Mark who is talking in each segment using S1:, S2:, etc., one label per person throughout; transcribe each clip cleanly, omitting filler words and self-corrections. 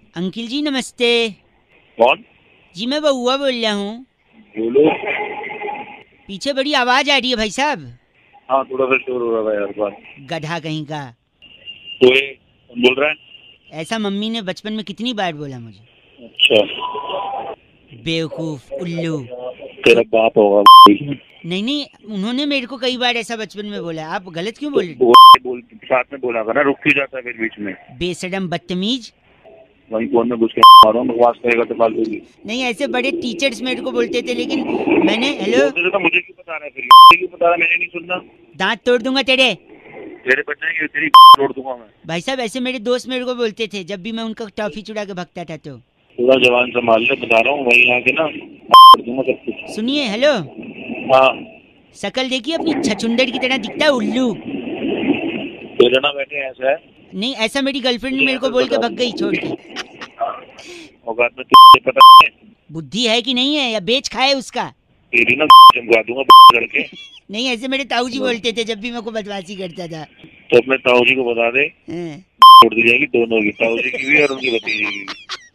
S1: Uncle जी नमस्ते।
S2: कौन?
S1: जी मैं बउआ बोल रहा हूँ।
S2: बोलो।
S1: पीछे बड़ी आवाज आ रही है भाई साहब।
S2: हाँ थोड़ा सा शोर हो रहा है यार बात।
S1: गधा कहीं का।
S2: कोई कौन बोल रहा है?
S1: ऐसा मम्मी ने बचपन में कितनी बार बोला मुझे।
S2: अच्छा
S1: बेवकूफ उल्लू।
S2: तेरा बाप होगा।
S1: नहीं नहीं, उन्होंने मेरे को कई बार ऐसा बचपन में बोला। आप गलत क्यों बोल रहे?
S2: बोल साथ में बोला कर ना, रुक क्यों जाता है फिर बीच में?
S1: बेशरम बदतमीज।
S2: वही फोन में घुस के मारो, बकवास करेगा तो फालतू की।
S1: नहीं, ऐसे बड़े टीचर्स मेरे को बोलते थे, लेकिन मैंने हेलो
S2: बोलते थे तो मुझे क्यों बता रहा है फिर? क्यों बता रहा है? मैंने नहीं सुनना।
S1: दांत तोड़ दूंगा तेरे।
S2: तेरे बच जाएंगे, तेरी तोड़ दूंगा मैं।
S1: भाई साहब ऐसे मेरे दोस्त मेरे को बोलते थे जब भी मैं उनका टॉफी चुरा के भगता था। तो
S2: थोड़ा जवान संभाल ले, बता रहा हूँ वही आके ना कर दूंगा सब कुछ।
S1: सुनिए हेलो।
S2: हाँ
S1: शकल देखिए अपनी छछुंदर की तरह दिखता है उल्लू।
S2: तेरे ना बैठे ऐसा है।
S1: नहीं, ऐसा मेरी गर्लफ्रेंड मेरे को बोल के भग गई छोड़ के।
S2: औकात में तुझे पता है?
S1: बुद्धि है कि नहीं है, या बेच खाए उसका।
S2: तेरी ना चमका दूंगा करके।
S1: नहीं, ऐसे मेरे ताऊ जी बोलते थे जब भी मैं को बदमाशी करता था।
S2: तो अपने ताऊ जी को बता दे,
S1: हाँ।
S2: छोड़ दी जाएगी दोनों की, ताऊ जी की भी और उनकी भतीजी की भी।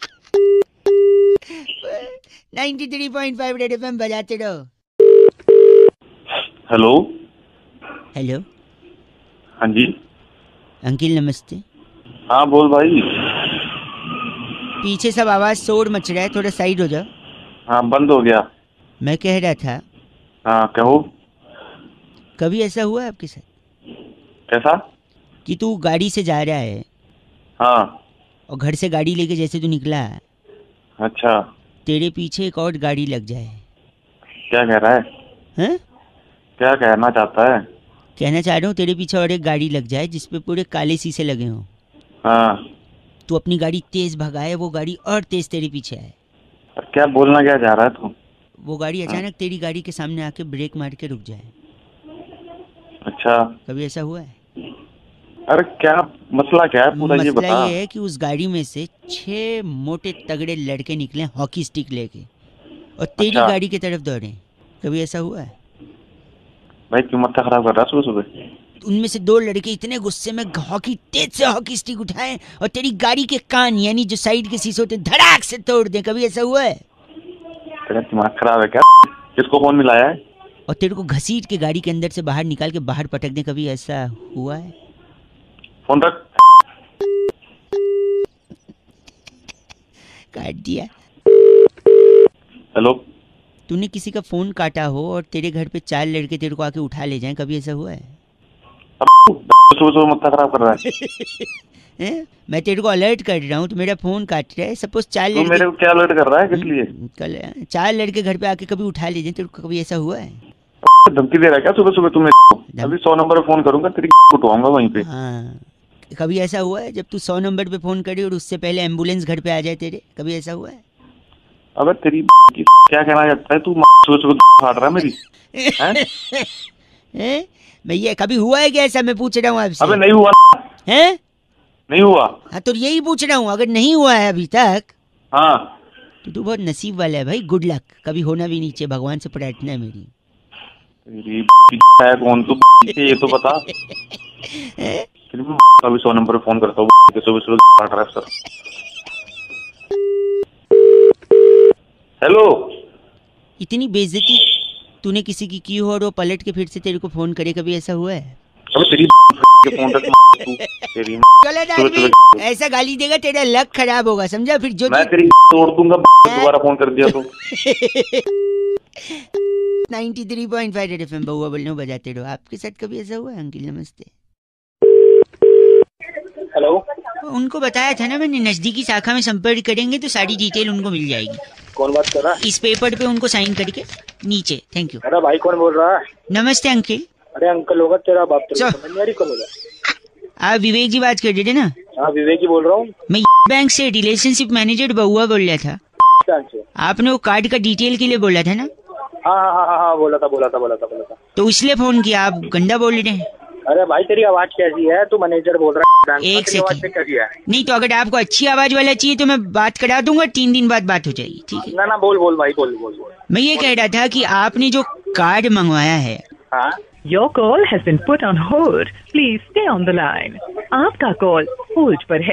S1: 93.5 रेड एफएम बजाते रहो।
S2: हेलो।
S1: हेलो
S2: हाँ जी।
S1: अंकिल नमस्ते।
S2: हाँ बोल भाई।
S1: पीछे सब आवाज शोर मच रहा है, थोड़ा साइड हो जाओ।
S2: हाँ बंद हो गया।
S1: मैं कह रहा था,
S2: हाँ कहो।
S1: कभी ऐसा हुआ है आपके साथ
S2: कैसा?
S1: कि तू गाड़ी से जा रहा है
S2: हाँ।
S1: और घर से गाड़ी लेके जैसे तू निकला,
S2: अच्छा।
S1: तेरे पीछे एक और गाड़ी लग जाए?
S2: क्या कह रहा है?
S1: हैं?
S2: क्या कहना चाहता है?
S1: कहना चाह रहा हूँ तेरे पीछे और एक गाड़ी लग जाए जिसपे पूरे काले शीशे लगे हों।
S2: हाँ।
S1: तू अपनी गाड़ी तेज भगाए, वो गाड़ी और तेज तेरे पीछे आए।
S2: क्या बोलना क्या चाह रहा है तू?
S1: वो गाड़ी अचानक तेरी गाड़ी के सामने आके ब्रेक मार के रुक जाए।
S2: अच्छा।
S1: कभी ऐसा हुआ है?
S2: अरे क्या मसला क्या है पूरा ये
S1: मसला
S2: बता।
S1: ये है कि उस गाड़ी में से 6 मोटे तगड़े लड़के निकले हॉकी स्टिक लेके और तेरी
S2: अच्छा।
S1: गाड़ी की तरफ दौड़े। कभी ऐसा हुआ है?
S2: भाई क्यों माथा खराब कर रहा है सुबह सुबह?
S1: उनमें से 2 लड़के इतने गुस्से में तेज से हॉकी स्टिक उठाए और तेरी गाड़ी के कान यानी जो साइड के शीशे होते धड़ाक से तोड़ दे। कभी ऐसा हुआ है?
S2: तेरा दिमाग खराब है क्या? किसको फोन मिलाया है?
S1: और तेरे को घसीट के गाड़ी के अंदर से बाहर निकाल के बाहर पटक दे। कभी ऐसा हुआ है?
S2: फोन रख।
S1: काट दिया।
S2: हेलो।
S1: तूने किसी का फोन काटा हो और तेरे घर पे 4 लड़के तेरे को आके उठा ले जाएं। कभी ऐसा हुआ है?
S2: सुबह सुबह माथा खराब कर रहा है।
S1: मैं तेरे को अलर्ट कर रहा हूँ, तो मेरा फोन काट रहा है। सपोज 4
S2: तू
S1: लड़के
S2: मेरे को क्या अलर्ट कर रहा है? किस लिए?
S1: कल 4 लड़के घर पे आके कभी उठा ले जाएं। तेरे को कभी ऐसा हुआ है?
S2: धमकी दे रहा है क्या सुबह सुबह? तुम्हें अभी 100 नंबर पे फोन करूंगा, तेरी उठवाऊंगा वहीं पे।
S1: हाँ। कभी ऐसा हुआ है जब तू 100 नंबर पे फोन करे और उससे पहले एम्बुलेंस घर पे आ जाए तेरे? कभी ऐसा हुआ है?
S2: अबे तेरी क्या कहना चाहता है तू? सुबह सुबह फाड़ रहा है मेरी।
S1: भैया कभी हुआ है क्या ऐसा? मैं पूछ रहा हूँ आपसे।
S2: अबे नहीं हुआ
S1: है?
S2: नहीं हुआ।
S1: हाँ तो यही पूछ रहा हूँ, अगर नहीं हुआ है अभी तक
S2: हाँ
S1: तो तू बहुत नसीब वाला है भाई। Good luck. कभी होना भी नहीं चाहिए, भगवान से प्रार्थना है मेरी।
S2: तेरी है कौन तू? ये तो बता। अभी 100 नंबर पे फोन करता हूँ, सुबह सुबह फाड़ रहा है सर। हेलो।
S1: इतनी बेइज्जती तूने किसी की हो और वो पलट के फिर से तेरे को फोन करे। कभी ऐसा हुआ है?
S2: अबे तेरी फोन तक तेरी
S1: गलत आदमी ऐसा गाली देगा तेरा लक खराब होगा, समझा? फिर जो
S2: मैं तेरी तोड़ दूंगा दोबारा फोन कर दिया तो।
S1: 93.5 रेड एफएम बउआ बोल रहा हूँ, बजाते रहो। आपके साथ कभी ऐसा हुआ है अंकिल? नमस्ते।
S2: हेलो।
S1: उनको बताया था ना मैंने, नजदीकी शाखा में संपर्क करेंगे तो सारी डिटेल उनको मिल जाएगी।
S2: कौन बात कर रहा है?
S1: इस पेपर पे उनको साइन करके नीचे। Thank you.
S2: अरे भाई कौन बोल रहा है?
S1: नमस्ते अंकिल।
S2: अरे अंकल होगा तेरा बाप। तेरे समझ नहीं आ रही कौन होगा?
S1: आप विवेक जी बात कर रहे थे ना?
S2: हाँ विवेक ही बोल रहा हूँ।
S1: मैं बैंक से रिलेशनशिप मैनेजर बउआ बोल रहा था। आपने वो कार्ड का डिटेल के लिए बोला था ना?
S2: हाँ बोला था।
S1: तो इसलिए फोन किया। आप गंदा बोल रहे हैं।
S2: अरे भाई तेरी आवाज कैसी है? तू मैनेजर बोल रहा है?
S1: एक सेकंड। नहीं तो अगर आपको अच्छी आवाज वाला चाहिए तो मैं बात करा दूंगा, 3 दिन बाद बात हो जाएगी। ठीक है
S2: ना बोल भाई बोल।
S1: मैं ये कह रहा था कि आपने जो कार्ड मंगवाया है।
S2: हाँ?
S3: Your call has been put on hold. Please stay on the line. आपका कॉल होल्ड पर है,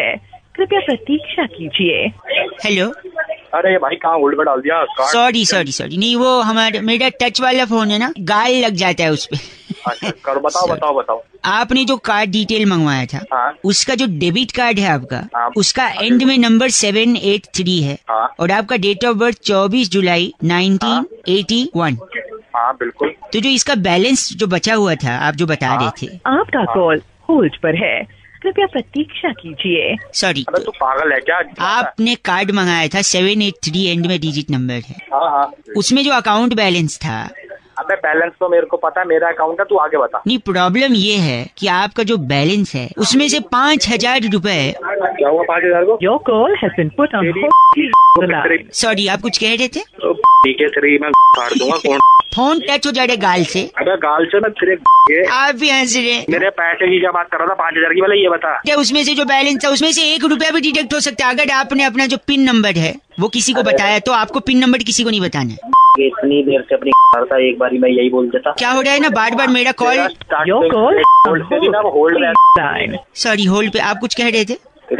S3: कृपया प्रतीक्षा कीजिए।
S1: हेलो।
S2: अरे भाई कहाँ होल्ड पे डाल दिया?
S1: सॉरी नहीं, वो मेरा टच वाला फोन है ना, गाल लग जाता है उस पे।
S2: कर बताओ।
S1: आपने जो कार्ड डिटेल मंगवाया था,
S2: हाँ।
S1: उसका जो डेबिट कार्ड है आपका,
S2: हाँ।
S1: उसका एंड में नंबर 783 है।
S2: हाँ।
S1: और आपका डेट ऑफ बर्थ 24 जुलाई 1981।
S2: हाँ बिल्कुल।
S1: तो जो इसका बैलेंस जो बचा हुआ था, आप जो बता रहे थे।
S3: आपका कॉल होल्ड पर है, कृपया प्रतीक्षा कीजिए।
S1: सॉरी,
S2: अबे तू पागल है क्या?
S1: आपने कार्ड मंगाया था 783 एंड में डिजिट नंबर है,
S2: हाँ।
S1: उसमें जो अकाउंट बैलेंस था।
S2: अबे बैलेंस तो मेरे को पता है, मेरा अकाउंट है, तू आगे बता।
S1: नहीं, प्रॉब्लम ये है कि आपका जो बैलेंस है उसमें से 5,000 रुपए।
S2: क्या हुआ 5,000 को?
S3: Your call has been put on hold.
S1: Sorry, आप कुछ कह रहे थे?
S2: ठीक है तेरी मैं फाड़ दूंगा। कौन?
S1: फोन टच हो जाए गाल से।
S2: अबे गाल से मैं तेरे
S1: आप भी हंस रहे।
S2: मेरे पैसे की क्या बात कर रहा था? 5,000 की? वाला ये बता।
S1: क्या उसमें से जो बैलेंस था उसमें से 1 रुपया भी डिडक्ट हो सकता है? अगर आपने अपना जो पिन नंबर है वो किसी को बताया तो आपको पिन नंबर किसी को नहीं बताना है।
S2: इतनी देर से अपनी था, एक बारी मैं यही बोल देता।
S1: क्या हो रहा है ना, बार बार मेरा call.
S3: Your call
S2: hold.
S1: Sorry, hold पे। आप कुछ कह रहे थे?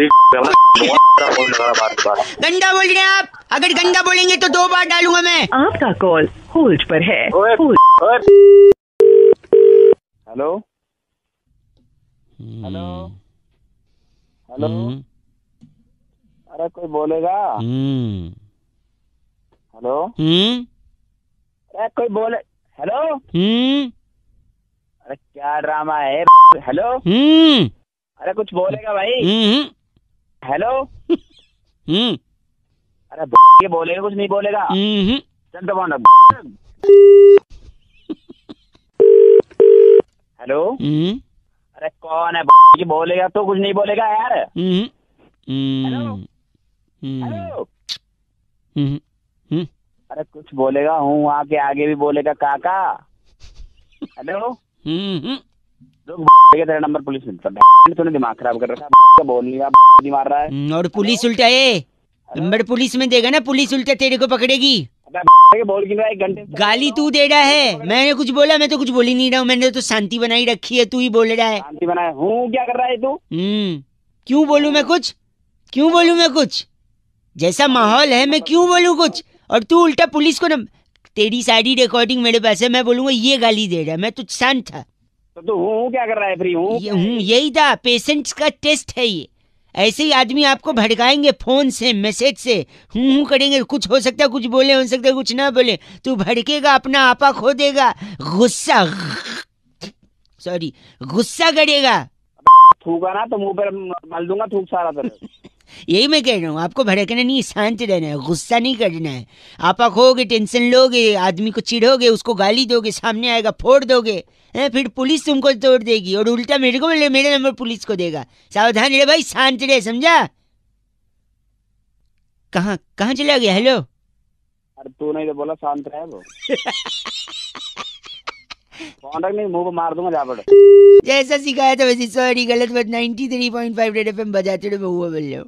S1: गंदा बोल रहे हैं आप। अगर गंदा बोलेंगे तो 2 बार डालूंगा मैं।
S3: आपका कॉल होल्ड पर है।
S2: Hello hello hello. अरे कोई बोलेगा? हेलो। अरे कोई बोले? हेलो। अरे क्या ड्रामा है? हेलो। अरे कुछ बोलेगा भाई? हेलो। अरे ये बोलेगा, कुछ नहीं बोलेगा? चल तो फोन रख। हेलो। अरे कौन है? ये बोलेगा तो कुछ नहीं बोलेगा यार। Hello hello. अरे कुछ बोलेगा? हूँ वहाँ के आगे भी बोलेगा काका। हेलो। तेरा नंबर पुलिस में। तूने दिमाग खराब कर रखा है, बोल नहीं मार रहा है।
S1: और पुलिस उल्टा है, नंबर पुलिस में देगा ना, पुलिस उल्टा तेरे को पकड़ेगी।
S2: बोल क्यों रहा है? 1 घंटे
S1: गाली तू दे रहा है। मैंने कुछ बोला? मैं तो कुछ बोल ही नहीं रहा हूँ, मैंने तो शांति बनाई रखी है। तू ही बोल रहा है।
S2: शांति बनाए हूँ? क्या कर रहा है तू?
S1: क्यों बोलूं मैं कुछ? क्यों बोलूं मैं कुछ? जैसा माहौल है मैं क्यों बोलूं कुछ? और तू उल्टा पुलिस को न... तेरी सारी रिकॉर्डिंग मेरे पास है, मैं बोलूंगा ये गाली दे रहा है। मैं तो शांत था।
S2: तो तू हूँ क्या कर रहा है? फ्री हूँ?
S1: यही था, पेशेंट्स का टेस्ट है ये। ऐसे ही आदमी आपको भड़काएंगे फोन से, मैसेज से, हूँ करेंगे। कुछ हो सकता है, कुछ बोले, हो सकता है कुछ ना बोले। तू भड़केगा, अपना आपा खो देगा, गुस्सा करेगा।
S2: थूका ना तो मुंह पर मल दूंगा थूक सारा तरह।
S1: यही मैं कह रहा हूँ, आपको भड़कना नहीं, शांत रहना है, गुस्सा नहीं करना है। आपा खोगे, टेंशन लोगे, आदमी को चिढ़ोगे, उसको गाली दोगे, सामने आएगा फोड़ दोगे, फिर पुलिस तुमको तोड़ देगी और उल्टा मेरे को बोले, मेरा नंबर पुलिस को देगा। सावधान रहे भाई, शांत रहे, समझा? कहाँ चला गया? हेलो।
S2: अरे तू नहीं तो बोला शांत रहे वो। फोन रख, नहीं मुंह पे मार दूंगा जा पड़े।
S1: जैसा सिखाया था वैसे। सॉरी, गलत बात। 93.5 रेड एफएम बजाते रहे, बहुआ बोल रहे हो।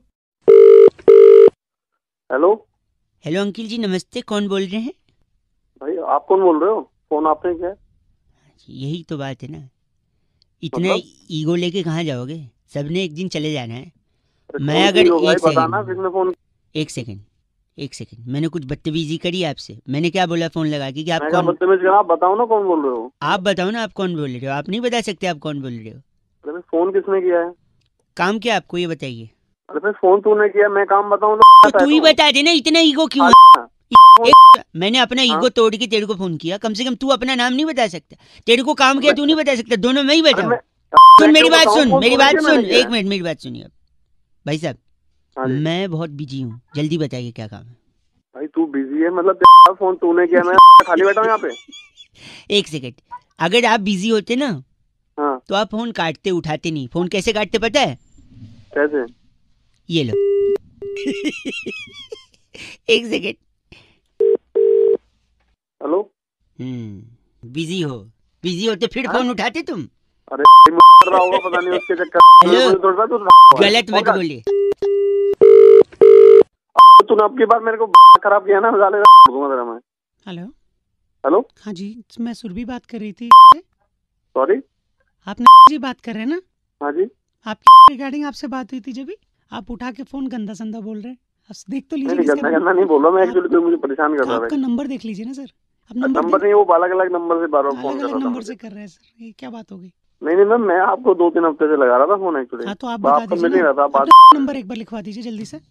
S2: हेलो
S1: अंकिल जी, नमस्ते। कौन बोल रहे हैं?
S2: भाई आप कौन बोल रहे हो? फोन आपने किया?
S1: यही तो बात है ना, इतना ईगो लेके कहाँ जाओगे? सबने एक दिन चले जाना है। मैं अगर एक सेकंड मैंने कुछ बदतमीजी करी आपसे? मैंने क्या बोला फोन लगा के कि आप कौन?
S2: बदतमीजी आप बताओ ना कौन बोल रहे हो?
S1: आप बताओ ना, आप कौन बोल रहे हो? आप नहीं बता सकते आप कौन बोल रहे हो?
S2: अरे फोन किसने किया है? काम
S1: क्या आपको ये बताइए?
S2: अरे फोन तूने किया, मैं काम बताऊं
S1: तो तू ही बता दे ना, इतना ईगो क्यों? मैंने अपना ईगो तोड़ के तेरे को फोन किया, कम से कम तू अपना नाम नहीं बता सकता? तेरे को काम किया तू नहीं बता सकता? दोनों मैं ही बताऊं? सुन मेरी बात सुन, 1 मिनट मेरी बात सुनिए। भाई साहब, मैं बहुत बिजी हूँ, जल्दी बताइए क्या काम है?
S2: भाई तू बिजी है मतलब? फोन तूने किया, मैं खाली बैठा हूँ यहाँ पे।
S1: 1 सेकंड, अगर आप बिजी होते ना तो आप फोन काटते, उठाते नहीं। फोन कैसे काटते पता है?
S2: कैसे?
S1: ये लो। 1 सेकंड।
S2: हेलो।
S1: बिजी होते फिर फोन उठाते तुम?
S2: अरे कर रहा होगा पता नहीं उसके चक्कर।
S1: हेलो, गलत मत बोलिए।
S2: तूने अब की बार मेरे को खराब किया ना, मैं। हेलो।
S4: हाँ जी, मैं सुरभि बात कर रही थी।
S2: सॉरी,
S4: आप जी बात कर रहे हैं ना?
S2: हाँ जी।
S4: आपकी रिगार्डिंग आपसे बात हुई थी जब भी। आप उठा के फोन गंदा संदा बोल रहे हैं। आप देख तो
S5: नहीं
S4: लीजिए
S5: नहीं,
S4: किसका
S5: गंदा गंदा नहीं बोल रहा मैं, एक्चुअली कोई मुझे परेशान कर
S4: तो
S5: रहा
S4: आपका
S5: है।
S4: नंबर देख लीजिए ना सर। आप
S5: नंबर नहीं, वो अलग अलग नंबर से बार बार फोन
S4: अलग
S5: कर
S4: अलग
S5: रहा था
S4: नंबर
S5: मुझे।
S4: से कर रहे हैं सर, ये क्या बात हो गई?
S5: नहीं नहीं मैम, मैं आपको 2-3 हफ्ते से लगा रहा था फोन एक्चुअली।
S4: हाँ तो आप बता
S5: आपका
S4: दीजिए
S5: मिल ही
S4: ना,
S5: रहा था बात।
S4: नंबर एक बार लिखवा दीजिए जल्दी से।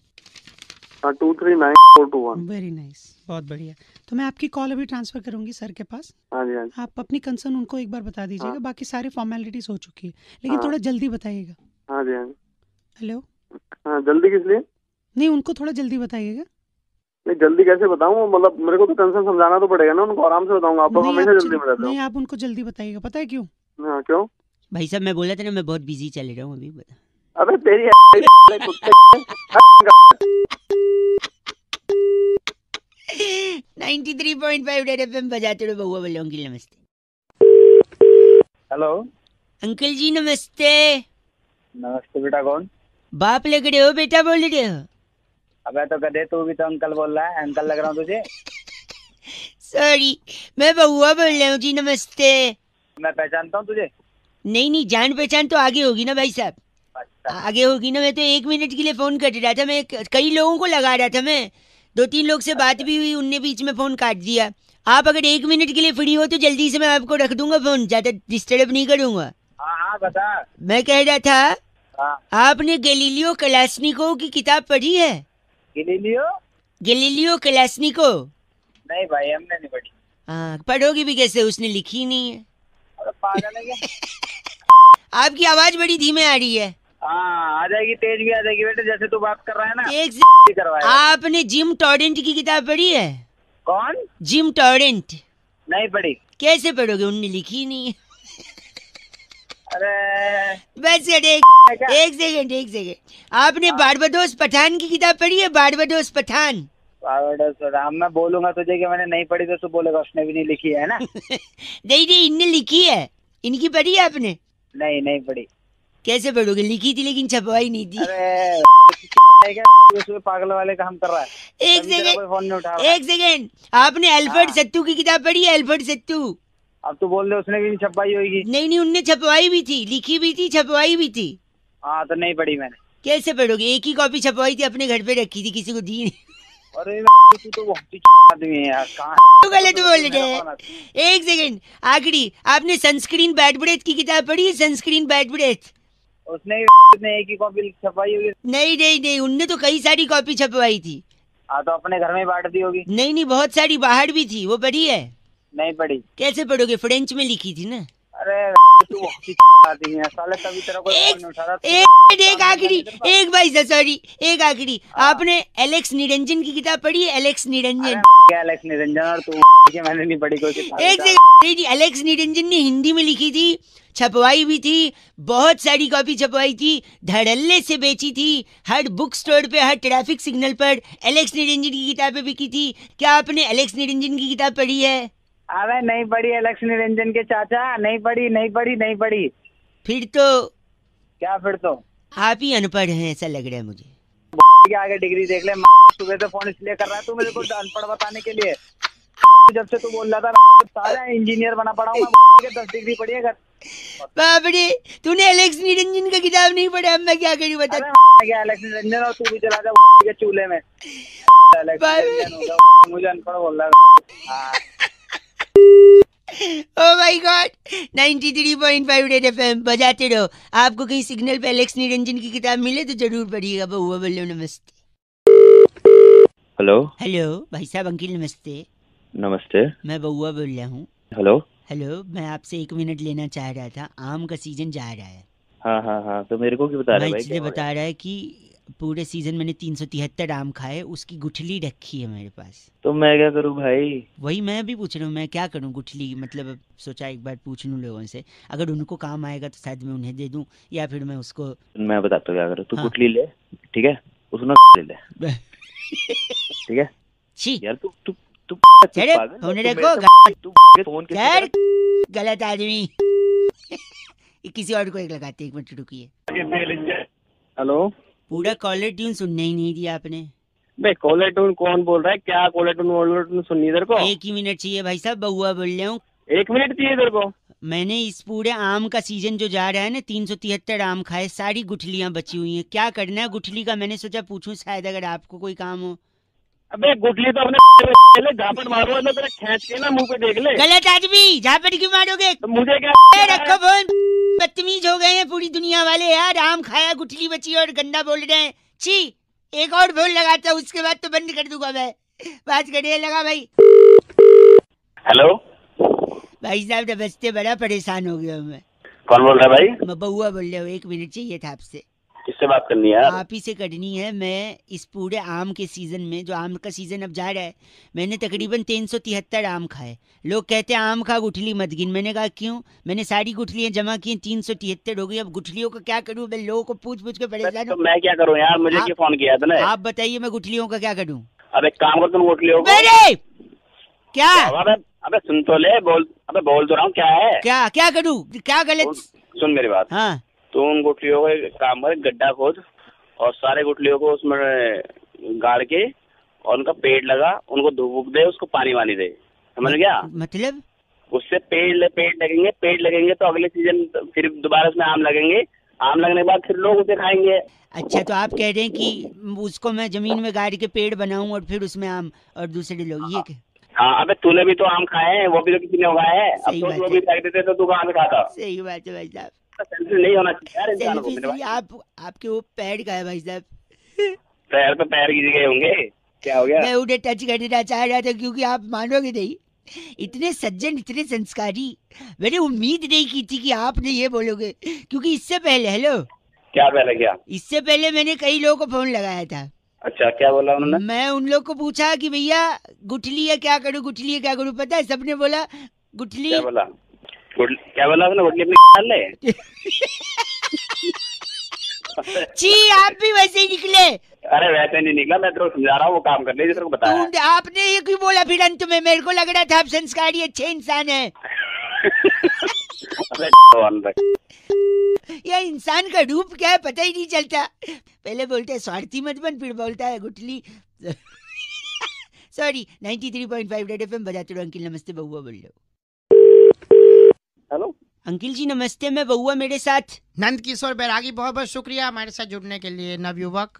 S5: 239421।
S4: वेरी नाइस, बहुत बढ़िया। तो मैं आपकी कॉल अभी ट्रांसफर करूंगी सर के पास।
S5: हाँ जी हाँ जी।
S4: आप अपनी कंसर्न उनको एक बार बता दीजिएगा।
S5: हाँ।
S4: बाकी सारी फॉर्मेलिटीज हो चुकी है, लेकिन
S5: हाँ।
S4: थोड़ा जल्दी बताइएगा।
S5: हाँ जी हाँ जी।
S4: हेलो,
S5: हाँ जल्दी किस लिए?
S4: नहीं उनको थोड़ा जल्दी बताइएगा।
S5: नहीं जल्दी कैसे बताऊँ, मतलब मेरे को तो कंसर्न समझाना तो पड़ेगा ना उनको, आराम से बताऊंगा। आप लोग
S4: नहीं,
S5: हमेशा जल्दी में रहते हो।
S4: नहीं आप उनको जल्दी बताइएगा, पता है क्यों?
S5: हाँ क्यों?
S1: भाई साहब मैं बोला था ना मैं बहुत बिजी चल रहा हूँ अभी, बता।
S5: अबे तेरी
S1: 93.5 रेड एफएम बजाते रहो बहुआ बोल अंकल नमस्ते।
S2: हेलो
S1: अंकल जी नमस्ते।
S2: नमस्ते बेटा, कौन?
S1: बाप लग रहे हो बेटा बोल रहे हो?
S2: अबे तो गधे, तू भी तो अंकल बोल रहा है, अंकल लग रहा हूँ तुझे?
S1: सॉरी, मैं बहुआ बोल रहा हूँ जी, नमस्ते।
S2: मैं पहचानता हूँ तुझे?
S1: नहीं नहीं, जान पहचान तो आगे होगी ना भाई साहब,
S2: अच्छा
S1: आगे होगी ना। मैं तो 1 मिनट के लिए फोन कर रहा था, मैं कई लोगों को लगा रहा था, मैं 2-3 लोग से बात भी हुई, उनने बीच में फोन काट दिया। आप अगर 1 मिनट के लिए फ्री हो तो जल्दी से मैं आपको रख दूंगा फोन, ज्यादा डिस्टर्ब नहीं करूंगा।
S2: हाँ हाँ बता।
S1: मैं कह रहा था,
S2: हाँ
S1: आपने गैलीलियो कलाश्निकोव की किताब पढ़ी है?
S2: गिलीलियो?
S1: Galileo Kalashnikov?
S2: नहीं भाई, हमने नहीं पढ़ी।
S1: हाँ, पढ़ोगी भी कैसे, उसने लिखी ही नहीं है।
S2: अरे पागल है क्या?
S1: आपकी आवाज बड़ी धीमे आ रही है।
S2: हाँ आ जाएगी, तेज भी आ जाएगी बेटे, जैसे तू बात कर रहा है ना।
S1: एक
S2: भी करवाएगा।
S1: आपने जिम टॉरेंट की किताब पढ़ी है?
S2: कौन?
S1: Jim Torrent?
S2: नहीं पढ़ी।
S1: कैसे पढ़ोगे, उनने लिखी ही नहीं है।
S2: अरे
S1: बस एक सेकंड, आपने बारबाडोस पठान की किताब पढ़ी है? बारबाडोस पठान?
S2: राम, मैं बोलूंगा तुझे कि मैंने नहीं पढ़ी तो तू बोलेगा उसने भी नहीं लिखी है ना।
S1: नहीं नहीं, इनने लिखी है, इनकी पढ़ी है आपने?
S2: नहीं नहीं पढ़ी।
S1: कैसे पढ़ोगे, लिखी थी लेकिन छपवाई नहीं थी।
S2: अरे क्या पागल वाले काम कर रहा है?
S1: एक
S2: तभी तेरा कोई फोन नहीं उठा रहा।
S1: सेकंड, एक सेकंड, आपने अल्फ्रेड
S2: हाँ।
S1: सत्तू की किताब पढ़ी है? अल्फ्रेड सत्तू?
S2: अब तू बोल दे उसने भी नहीं छपाई होगी।
S1: नहीं नहीं, उनने छपवाई भी थी, लिखी भी थी, छपवाई भी थी।
S2: हाँ तो नहीं पढ़ी मैंने।
S1: कैसे पढ़ोगे, एक ही कॉपी छपवाई थी, अपने घर पे रखी थी, किसी को दी नहीं।
S2: अरे तू तो बहुत ही आदमी है यार, कहाँ
S1: तो गलत बोल रहे हैं। एक सेकंड, आखिरी, आपने सनस्क्रीन बैड ब्रेथ की किताब पढ़ी है? Sunscreen bad breath?
S2: उसने एक ही कॉपी छपाई होगी।
S1: नहीं नहीं नहीं, उनने तो कई सारी कॉपी छपवाई थी।
S2: हाँ तो अपने घर में बांट दी होगी।
S1: नहीं नहीं, बहुत सारी बाहर भी थी, वो पढ़ी है?
S2: नहीं पढ़ी।
S1: कैसे पढ़ोगे, फ्रेंच में लिखी थी ना।
S2: अरे तू बहुत ही आदमी है साले, तभी तेरा कोई फोन नहीं उठा रहा।
S1: एक आखिरी, एक भाई सॉरी, एक आखिरी, आपने एलेक्स निरंजन की किताब पढ़ी है? एलेक्स निरंजन?
S2: क्या एलेक्स निरंजन और तू? मैंने नहीं पढ़ी कोई किताब।
S1: एक सेकंड, एलेक्स निरंजन ने हिंदी में लिखी थी, छपवाई भी थी, बहुत सारी कॉपी छपवाई थी, धड़ल्ले से बेची थी, हर बुक स्टोर पे, हर ट्रैफिक सिग्नल पर एलेक्स निरंजन की किताबें बिकी थी। क्या आपने एलेक्स निरंजन की किताब पढ़ी है?
S2: अरे नहीं पढ़ी एलेक्स निरंजन के चाचा, नहीं पढ़ी नहीं पढ़ी नहीं पढ़ी।
S1: फिर तो
S2: क्या फिर तो?
S1: आप ही अनपढ़ हैं ऐसा लग रहा है मुझे।
S2: के आगे डिग्री देख ले, सुबह से फोन इसलिए कर रहा है तू मेरे को अनपढ़ बताने के लिए। जब से तू बोल रहा था सारा इंजीनियर बना पड़ा हूँ मैं, 10 डिग्री पढ़ी है घर।
S1: बाप रे, तूने एलेक्स निरंजन का किताब नहीं पढ़ा? अब मैं क्या करूं बता।
S2: क्या एलेक्स निरंजन, और तू भी चला जा के चूल्हे में। एलेक्स निरंजन होगा, मुझे अनपढ़ बोल रहा है।
S1: Oh my god, 93.5 Red FM बजाते रहो। आपको कहीं सिग्नल पे एलेक्स निरंजन की किताब मिले तो जरूर पढ़िएगा। बहुआ बोलो नमस्ते।
S6: हेलो
S1: हेलो भाई साहब, अंकिल नमस्ते।
S6: नमस्ते।
S1: मैं बहुआ बोल रहा हूँ।
S6: हेलो
S1: हेलो, मैं आपसे 1 मिनट लेना चाह रहा था, आम का सीजन जा रहा है।
S6: हाँ हाँ हाँ, तो मेरे को क्यों बता रहे
S1: मैं
S6: भाई?
S1: इसलिए बता रहा है कि पूरे सीजन मैंने 373 आम खाए, उसकी गुठली रखी है मेरे पास।
S6: तो मैं क्या करूँ भाई?
S1: वही मैं भी पूछ रहा हूँ, मैं क्या करूँ गुठली, मतलब सोचा एक बार पूछ लूँ लोगों से, अगर उनको काम आएगा तो शायद मैं उन्हें दे दूँ, या फिर मैं उसको।
S6: मैं बताता हूँ क्या करूँ। तू
S1: हाँ।
S6: गुठली ले, ठीक है, उसमें ले ले, ठीक है?
S1: छी
S6: यार तू तू तू
S1: चले,
S6: पागल है?
S1: फोन
S6: तू
S1: रखो,
S6: मेरे से- तू फोन किससे
S1: यार
S6: कर-
S1: गलत आदमी। किसी और को एक लगाते, 1 मिनट रुकिए।
S2: हेलो,
S1: पूरा कॉलर ट्यून सुनने ही नहीं दिया आपने।
S2: बे कॉलर टून कौन बोल रहा है? क्या कॉलर टून सुननी इधर को?
S1: 1 ही मिनट चाहिए भाई साहब, बहुआ बोल रहा हूँ।
S2: 1 मिनट चाहिए इधर को?
S1: मैंने इस पूरे आम का सीजन जो जा रहा है ना 373 आम खाए, सारी गुठलियां बची हुई हैं। क्या करना है गुठली का? मैंने सोचा पूछूं शायद अगर आपको कोई काम हो।
S6: अबे गुठली तो अपने झापड़ मारो ना, तेरा खींच के ना मुंह पे देख ले।
S1: गलत आदमी, झापड़ क्यों मारोगे?
S6: तो मुझे क्या
S1: रखो फोन। बदतमीज हो गए हैं पूरी दुनिया वाले यार। आम खाया, गुठली बची और गंदा बोल रहे हैं। छी, एक और फोन लगाता हूँ, उसके बाद तो बंद कर दूंगा मैं। बात करिए, लगा भाई।
S6: हेलो
S1: भाई साहब नमस्ते, बड़ा परेशान हो गया हूँ मैं।
S6: कौन बोल रहा है भाई?
S1: मैं बउआ बोल रहा हूँ। 1 मिनट चाहिए था आपसे।
S6: किससे बात करनी है यार?
S1: आप ही से करनी है। मैं इस पूरे आम के सीजन में, जो आम का सीजन अब जा रहा है, मैंने तकरीबन 373 आम खाए। लोग कहते हैं आम खा गुठली मत गिन। मैंने कहा क्यों? मैंने सारी गुठलियां जमा की, 373 हो गई। अब गुठलियों का क्या करूं? मैं लोगों को पूछ पूछ के परेशान
S6: तो
S1: हूं।
S6: मैं क्या करूँ यार? मुझे क्यों फोन किया तूने?
S1: आप बताइए मैं गुठलियों का क्या करूं?
S6: अब एक काम कर, तुम गुठलियों को
S1: क्या?
S6: अबे सुन तो ले, बोल तो रहा हूँ। क्या है?
S1: क्या करूं? क्या गलत?
S6: सुन मेरी बात।
S1: हाँ,
S6: तुम उन गुठलियों को एक काम कर, गड्ढा खोद और सारे गुठलियों को उसमें गाड़ के और उनका पेड़ लगा, उनको धूप दे, उसको पानी वानी दे। समझ गया?
S1: मतलब
S6: उससे पेड़ लगेंगे तो अगले सीजन फिर दोबारा उसमें आम लगेंगे। आम लगने के बाद फिर लोग उसे खाएंगे।
S1: अच्छा, तो आप कह रहे हैं कि उसको मैं जमीन में गाड़ के पेड़ बनाऊं और फिर उसमें आम और दूसरे लोग ये
S6: हाँ, अबे तूने भी तो आम खाए हैं, वो भी तो किसी ने उगाए हैं। अब तो वो भी फेंक देते तो तू कहाँ से खाता?
S1: सही बात है भाई साहब।
S6: सेल्फी नहीं होना चाहिए यार इंसान को।
S1: सेल्फी आपके वो पैर का है भाई साहब।
S6: पैर पे पैर गिर गए होंगे। क्या हो गया?
S1: मैं उन्हें टच करना चाह रहा था क्योंकि आप मानोगे नहीं, इतने सज्जन, इतने संस्कारी, मैंने उम्मीद नहीं की थी कि आपने ये बोलोगे। क्योंकि इससे पहले, हेलो,
S6: क्या पहले क्या?
S1: इससे पहले मैंने कई लोगों को फोन लगाया था।
S6: अच्छा, क्या बोला उन्होंने?
S1: मैं उन लोग को पूछा कि भैया गुठली है क्या करूं, गुठली है क्या करूं? पता है सबने बोला गुठली।
S6: क्या बोला उसने? गुठली अपनी डाल ले।
S1: छी, आप भी वैसे ही निकले।
S6: अरे वैसे नहीं निकला, मैं तेरे को समझा रहा हूँ, वो काम करने तेरे को बताया।
S1: आपने ये क्यों बोला फिर अंत में? मेरे को लग रहा था आप संस्कारी अच्छे इंसान है। या इंसान का रूप क्या है पता ही नहीं चलता। पहले बोलते हैं स्वार्थी मत बन, फिर बोलता है गुठली। सॉरी, 93.5 रेड एफएम बजाते रहो। अंकिल नमस्ते, बउआ बोल रहे हो।
S5: हेलो
S1: अंकिल जी नमस्ते, मैं बउआ, मेरे साथ
S4: नंद किशोर बैरागी, बहुत बहुत शुक्रिया हमारे साथ जुड़ने के लिए, नवयुवक।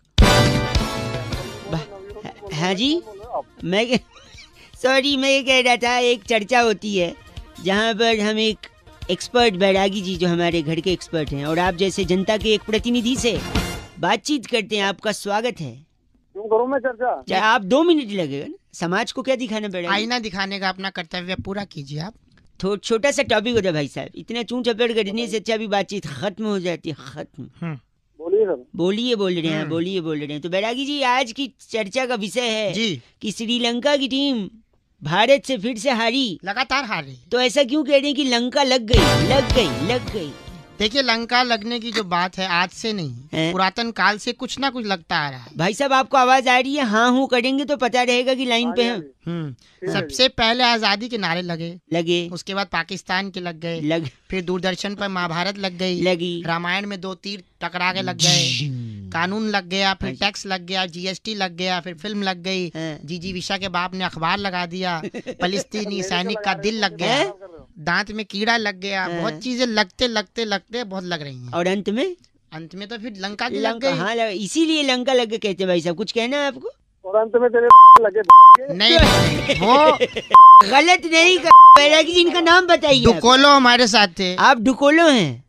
S1: हाँ जी, मैं सॉरी, मैं ये कह रहा था एक चर्चा होती है जहाँ पर हम एक एक्सपर्ट, बैरागी जी जो हमारे घर के एक्सपर्ट हैं, और आप जैसे जनता के एक प्रतिनिधि से बातचीत करते हैं। आपका स्वागत है।
S5: क्यों करूँ मैं चर्चा?
S1: चाहे आप 2 मिनट लगेगा ना, समाज को क्या दिखाना पड़ेगा?
S4: आईना दिखाने का अपना कर्तव्य पूरा कीजिए आप।
S1: छोटा सा टॉपिक होता है भाई साहब, इतना चूं चपेट करने से अच्छा भी बातचीत खत्म हो जाती है। खत्म।
S5: बोलिए सर।
S1: बोलिए बोल रहे हैं, बोलिए बोल रहे हैं। तो बैरागी जी, आज की चर्चा का विषय है
S4: जी
S1: कि श्रीलंका की टीम भारत से फिर से हारी।
S4: लगातार हार रही।
S1: तो ऐसा क्यों कह रहे हैं कि लंका लग गई?
S4: देखिए, लंका लगने की जो बात है आज से नहीं, पुरातन काल से कुछ ना कुछ लगता आ रहा है।
S1: भाई साहब आपको आवाज आ रही है? हाँ हूँ करेंगे तो पता रहेगा कि लाइन पे हैं।
S4: सबसे पहले आजादी के नारे लगे, उसके बाद पाकिस्तान के लग गए, फिर दूरदर्शन पर महाभारत लगी, रामायण में 2 तीर टकरा के लग गए, कानून लग गया, फिर टैक्स लग गया, जीएसटी लग गया, फिर फिल्म लग गई, जीजी विशा के बाप ने अखबार लगा दिया, फलस्तीनी सैनिक का दिल लग गया, दांत में कीड़ा लग गया, बहुत चीजें लगते बहुत लग रही हैं।
S1: और अंत में तो फिर लंका की लग गई। हाँ, इसीलिए लंका लग गए कहते हैं। भाई साहब कुछ कहना है आपको?
S5: और अंत में तेरे लगे।
S4: नहीं, वो
S1: गलत नहीं। बैरागी जी इनका नाम बताइए।
S4: डुकोलो हमारे साथ थे।
S1: आप डुकोलो हैं?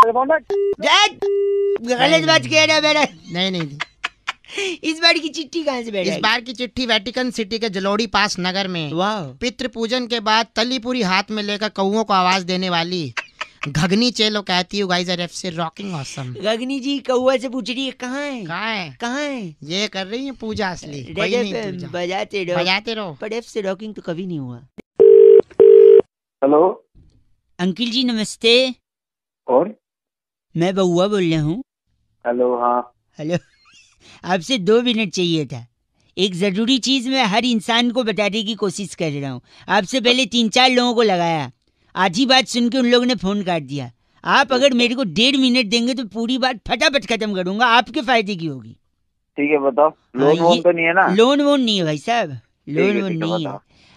S1: गलत बात कह रहा है बेरा।
S4: नहीं।
S1: इस बार की चिट्ठी कहाँ से बैठी?
S4: इस बार की चिट्ठी वेटिकन सिटी के जलोड़ी पास नगर में।
S1: वाह।
S4: पितृ पूजन के बाद तली पूरी हाथ में लेकर कौओं को आवाज देने वाली घगनी चेलो कहती हूँ guys are so rocking awesome.
S1: घगनी जी कौआ से पूछ रही है कहाँ है?
S4: ये कर रही है पूजा असली।
S1: बजाते रहो। पर एफ से रॉकिंग तो कभी नहीं हुआ।
S5: हेलो
S1: अंकिल जी नमस्ते।
S5: और
S1: मैं बउआ बोल रहा हूँ।
S5: हेलो। हाँ
S1: हेलो। आपसे 2 मिनट चाहिए था। एक जरूरी चीज मैं हर इंसान को बताने की कोशिश कर रहा हूँ। आपसे पहले 3-4 लोगों को लगाया, आधी बात सुन के उन लोगों ने फोन काट दिया। आप अगर मेरे को 1.5 मिनट देंगे तो पूरी बात फटाफट खत्म करूंगा, आपके फायदे की होगी।
S5: ठीक है बताओ। लोन वोन तो नहीं है ना?
S1: लोन वोन नहीं है भाई साहब, लोन वोन नहीं है।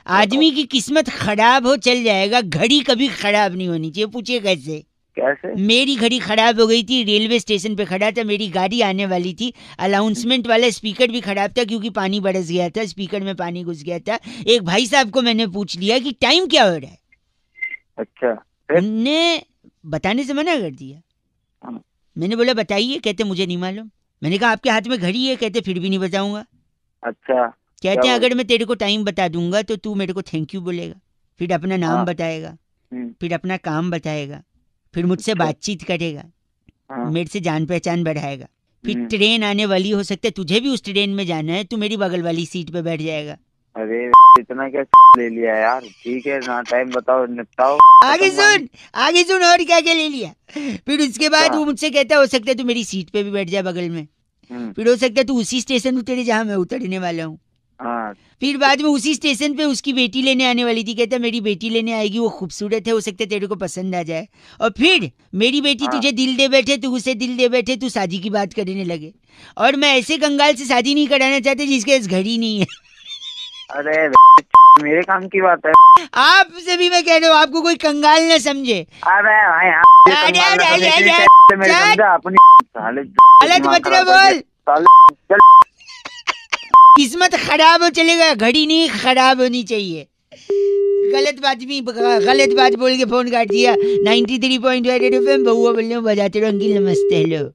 S1: आदमी की किस्मत खराब हो चल जाएगा, घड़ी कभी खराब नहीं होनी चाहिए। पूछिए कैसे?
S2: कैसे?
S1: मेरी घड़ी खराब हो गई थी, रेलवे स्टेशन पे खड़ा था, मेरी गाड़ी आने वाली थी, अनाउंसमेंट वाला स्पीकर भी खराब था क्योंकि पानी बरस गया था, स्पीकर में पानी घुस गया था। एक भाई साहब को मैंने पूछ लिया कि टाइम क्या हो रहा है।
S2: अच्छा,
S1: उनने बताने से मना कर दिया। मैंने बोला बताइए, कहते मुझे नहीं मालूम। मैंने कहा आपके हाथ में घड़ी है, कहते फिर भी नहीं बताऊंगा।
S2: अच्छा,
S1: कहते हैं अगर मैं तेरे को टाइम बता दूंगा तो तू मेरे को थैंक यू बोलेगा, फिर अपना नाम बताएगा, फिर अपना काम बताएगा, फिर मुझसे बातचीत करेगा, मेरे से जान पहचान बढ़ाएगा, फिर ट्रेन आने वाली, हो सकता है तुझे भी उस ट्रेन में जाना है, तू मेरी बगल वाली सीट पे बैठ जाएगा।
S2: अरे इतना क्या ले लिया यार? ठीक है ना, टाइम बताओ, निपटाओ।
S1: आगे सुन और क्या क्या ले लिया। फिर उसके बाद वो मुझसे कहता है हो सकता है तू मेरी सीट पे भी बैठ जाए बगल में, फिर हो सकता है तू उसी स्टेशन उतरे जहाँ मैं उतरने वाला हूँ। फिर बाद में उसी स्टेशन पे उसकी बेटी लेने आने वाली थी, कहता मेरी बेटी लेने आएगी, वो खूबसूरत है, हो सकता है तेरे को पसंद आ जाए। और फिर मेरी बेटी तुझे दिल दे बैठे, तू उसे दिल दे बैठे, तू शादी की बात करने लगे। और मैं ऐसे कंगाल से शादी नहीं कराना चाहते जिसके पास घड़ी नहीं है।
S2: अरे मेरे काम की बात है।
S1: आपसे भी मैं कह रहा हूँ, आपको कोई कंगाल न समझे। गलत मत बोल, किस्मत खराब हो चलेगा, घड़ी नहीं खराब होनी चाहिए। गलत बात बोल के फोन काट दिया। 93.8 FM बहुआ बोल रहे हो, बजाते रहो अंकिल। नमस्ते।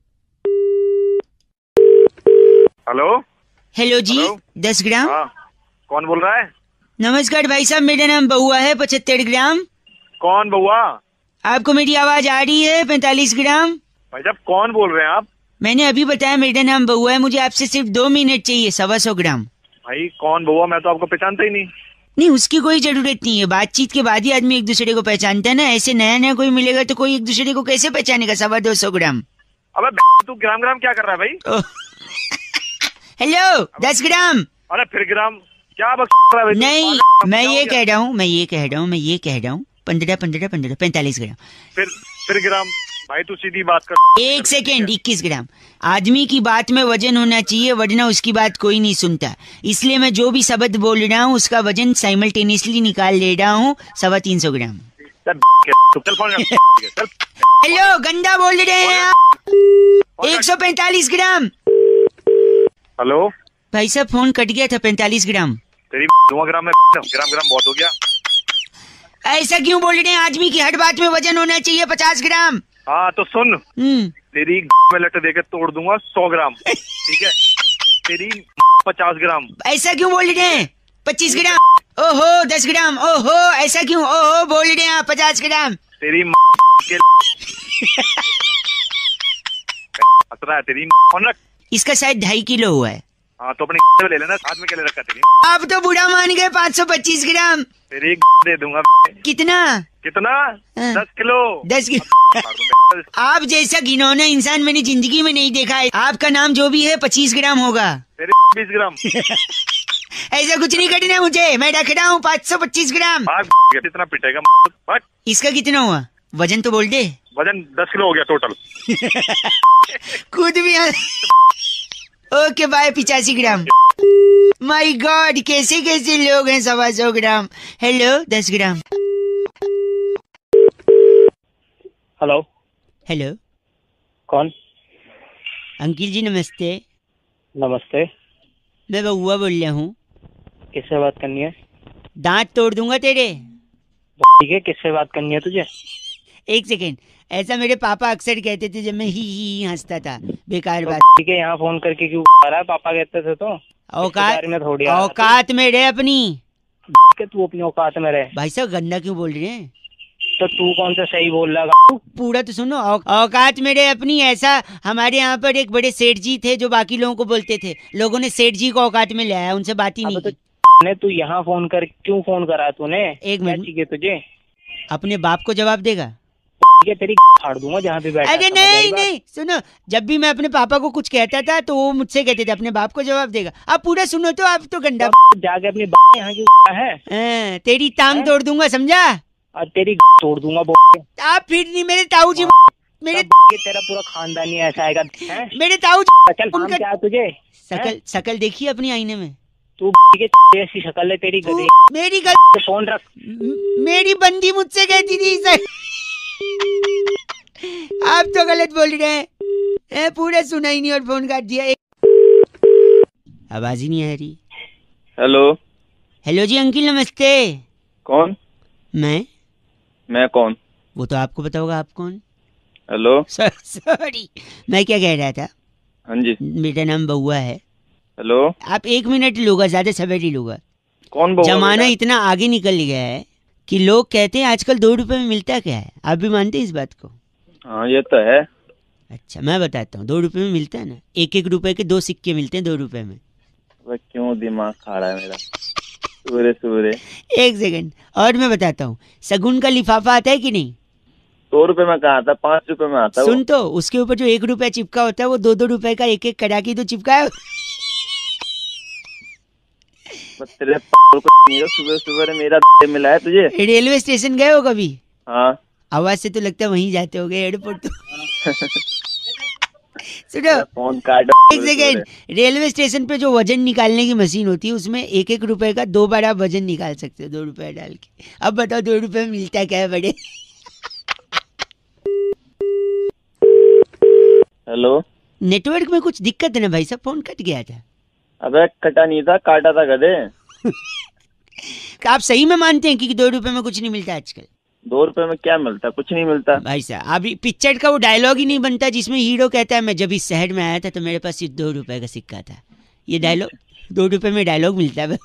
S1: हेलो जी। 10 ग्राम।
S7: कौन बोल रहा है?
S1: नमस्कार भाई साहब, मेरा नाम बहुआ है। 75 ग्राम।
S7: कौन बहुआ?
S1: आपको मेरी आवाज आ रही है? 45 ग्राम।
S7: भाई साहब कौन बोल रहे हैं आप?
S1: मैंने अभी बताया मेरा नाम बहुआ है, मुझे आपसे सिर्फ 2 मिनट चाहिए। 125 ग्राम।
S7: भाई कौन बहुआ? मैं तो आपको पहचानता ही नहीं।
S1: नहीं, उसकी कोई जरूरत नहीं है, बातचीत के बाद ही आदमी एक दूसरे को पहचानता है ना। ऐसे नया कोई मिलेगा तो कोई एक दूसरे को कैसे पहचानेगा? 225 ग्राम।
S7: अबे तू ग्राम क्या कर रहा है भाई?
S1: Hello 10 gram.
S7: अरे फिर ग्राम क्या बक रहा है?
S1: नहीं, मैं ये कह रहा हूँ 15 45 ग्राम।
S7: फिर ग्राम। भाई तू सीधी बात कर।
S1: 1 सेकेंड। 21 ग्राम। आदमी की बात में वजन होना चाहिए, वरना उसकी बात कोई नहीं सुनता। इसलिए मैं जो भी शब्द बोल रहा हूँ उसका वजन साइमल्टेनियसली निकाल ले रहा हूँ। 325 ग्राम। हेलो, गंदा बोल रहे हैं आप। 145 ग्राम।
S7: हेलो
S1: भाई साहब, फोन कट गया था। 45 ग्राम।
S7: तेरी ग्राम में ग्राम बहुत हो गया।
S1: ऐसा क्यों बोल रहे हैं? आदमी की हर बात में वजन होना चाहिए। 50 ग्राम।
S7: हाँ तो सुन, तेरी में लट देकर तोड़ दूंगा 100 ग्राम। ठीक है, तेरी 50 ग्राम।
S1: ऐसा क्यों बोल रहे हैं? 25 ग्राम। ओहो 10 ग्राम। ओहो ऐसा क्यों? ओहो बोल रहे हैं 50 ग्राम।
S7: तेरी के है तेरी।
S1: इसका शायद 2.5 किलो हुआ है।
S7: हाँ तो अपने ले लेना, हाथ में क्या ले रखा तेरी?
S1: आप तो बुरा मान गए। 525 ग्राम।
S7: तेरी दे दूंगा।
S1: कितना?
S7: 10 किलो।
S1: 10 किलो। आप जैसा घिनौना इंसान मैंने जिंदगी में नहीं देखा है। आपका नाम जो भी है 25 ग्राम होगा।
S7: तेरे 20 ग्राम।
S1: ऐसा कुछ नहीं करना मुझे, मैं रख रहा हूँ 525 ग्राम।
S7: कितना पिटेगा?
S1: इसका कितना हुआ? वजन तो बोल दे।
S7: वजन 10 किलो हो गया टोटल।
S1: खुद भी। Okay bye. 85 gram. My god, कैसे कैसे लोग हैं। 125 ग्राम। Hello 10 gram. हेलो
S8: कौन?
S1: अंकिल जी नमस्ते।
S8: नमस्ते।
S1: मैं बहुआ बोल रहा हूँ।
S8: किससे बात करनी है?
S1: दांत तोड़ दूंगा तेरे।
S8: ठीक है, किससे बात करनी है तुझे?
S1: 1 सेकेंड। ऐसा मेरे पापा अक्सर कहते थे जब मैं ही हंसता था। बेकार बात।
S8: ठीक है, यहाँ फोन करके क्यों आ रहा है? पापा कहते थे तो
S1: औकात में रहे अपनी।
S8: तू अपनी औकात में रहे।
S1: भाई साहब गंदा क्यों बोल रहे हैं?
S8: तो तू कौन सा सही बोल रहा?
S1: पूरा तो सुनो। औकात में रहे अपनी। ऐसा हमारे यहाँ पर एक बड़े सेठ जी थे जो बाकी लोगों को बोलते थे। लोगों ने सेठ जी को औकात में ले आया, उनसे बात ही नहीं की।
S8: तू यहाँ फोन कर क्यों फोन करा तूने?
S1: 1 मिनट।
S8: चाहिए तुझे?
S1: अपने बाप को जवाब देगा?
S8: तेरी फाड़ दूंगा जहाँ पे बैठा।
S1: अरे नहीं, सुनो। जब भी मैं अपने पापा को कुछ कहता था तो वो मुझसे कहते थे अपने बाप को जवाब देगा। आप पूरा सुनो तो आप तो गंदा।
S8: जाके अपनी बाप यहाँ क्यों है?
S1: तेरी टांग तोड़ दूंगा, समझा?
S8: और तेरी तोड़ दूंगा।
S1: आप फिर नहीं, मेरे ताऊ जी। मेरे
S8: तेरा पूरा खानदान ही ऐसा आएगा।
S1: मेरे ताऊ जी।
S8: क्या तुझे?
S1: शकल देखिए अपनी आईने में।
S8: तू के ऐसी शक्ल है तेरी गधे।
S1: मेरी गलती,
S8: फोन रख।
S1: मेरी बंदी मुझसे कहती थी सर। आप तो गलत बोल रहे हैं। पूरा सुना ही नहीं और फोन काट दिया। आवाज ही नहीं आ रही।
S9: हेलो।
S1: हेलो जी अंकिल नमस्ते।
S9: कौन?
S1: मैं
S9: कौन?
S1: वो तो आपको पता होगा, आप कौन?
S9: हेलो।
S1: सॉरी, मैं क्या कह रहा था।
S9: हाँ जी।
S1: मेरा नाम बउआ है।
S9: हेलो।
S1: आप 1 मिनट लूँगा, ज्यादा समय नहीं लूँगा।
S9: कौन बउआ?
S1: जमाना इतना आगे निकल गया है कि लोग कहते हैं आजकल 2 रुपए में मिलता क्या है। आप भी मानते हैं इस बात को?
S9: हाँ ये तो है।
S1: अच्छा मैं बताता हूँ, 2 रुपए में मिलता है ना। 1-1 रुपए के 2 सिक्के मिलते हैं 2 रुपए में।
S9: वह क्यों दिमाग खा रहा है मेरा सूरे।
S1: 1 सेकंड और मैं बताता हूँ, शगुन का लिफाफा आता है कि नहीं?
S9: 2 रुपए में कहाँ आता, 5 रुपए में आता।
S1: सुन तो, उसके ऊपर जो 1 रुपया चिपका होता है वो 2-2 रुपए का 1-1 कड़ाकी तो चिपका है।
S9: तेरे सुबह मेरा मिला है तुझे।
S1: रेलवे स्टेशन गए हो कभी?
S9: हाँ।
S1: आवाज से तो लगता है वहीं जाते होगे, एयरपोर्ट तो। सुनो
S9: फोन काट।
S1: 1 सेकेंड, रेलवे स्टेशन पे जो वजन निकालने की मशीन होती है उसमें 1-1 रुपए का 2 बार आप वजन निकाल सकते हो 2 रुपए डाल के। अब बताओ 2 रुपए में मिलता क्या है बड़े?
S9: हेलो।
S1: नेटवर्क में कुछ दिक्कत है ना भाई साहब, फोन कट गया था।
S9: अबे कटा नहीं था, काटा था गधे।
S1: आप सही में मानते हैं कि 2 रुपए में कुछ नहीं मिलता आजकल?
S9: 2 रुपए में क्या मिलता, कुछ नहीं मिलता
S1: भाई साहब। अभी पिक्चर का वो डायलॉग ही नहीं बनता जिसमें हीरो कहता है मैं जब इस शहर में आया था तो मेरे पास सिर्फ 2 रुपए का सिक्का था। ये डायलॉग 2 रुपए में डायलॉग मिलता है।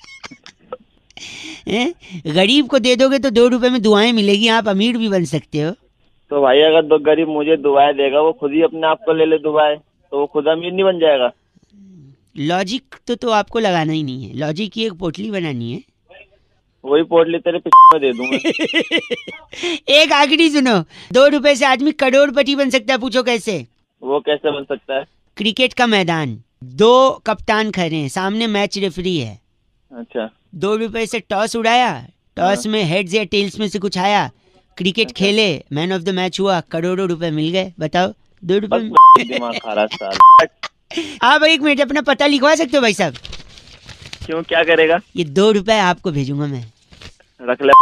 S1: गरीब को दे दोगे तो 2 रुपए में दुआएं मिलेगी, आप अमीर भी बन सकते हो।
S9: तो भाई अगर 2 गरीब मुझे दुआएं देगा, वो खुद ही अपने आप को ले ले दुआएं, तो वो खुद अमीर नहीं बन जाएगा?
S1: लॉजिक तो आपको लगाना ही नहीं है, लॉजिक की एक पोटली बनानी है।
S9: वही पोटली तेरे पीछे में दे दूंगा।
S1: एक आखिरी सुनो, 2 रुपए से आदमी करोड़पति बन सकता है। पूछो कैसे?
S9: वो कैसे बन सकता है?
S1: क्रिकेट का मैदान, 2 कप्तान खड़े हैं, सामने मैच रेफरी है।
S9: अच्छा।
S1: 2 रुपए से टॉस उड़ाया, टॉस में हेड्स या टेल्स में से कुछ आया, क्रिकेट खेले, मैन ऑफ द मैच हुआ, करोड़ों रुपए मिल गए। बताओ 2 रुपए में?
S9: दिमाग खा रहा।
S1: आप 1 मिनट अपना पता लिखवा सकते हो भाई साहब?
S9: क्यों, क्या करेगा?
S1: ये 2 रुपए आपको भेजूंगा मैं।
S9: रख ले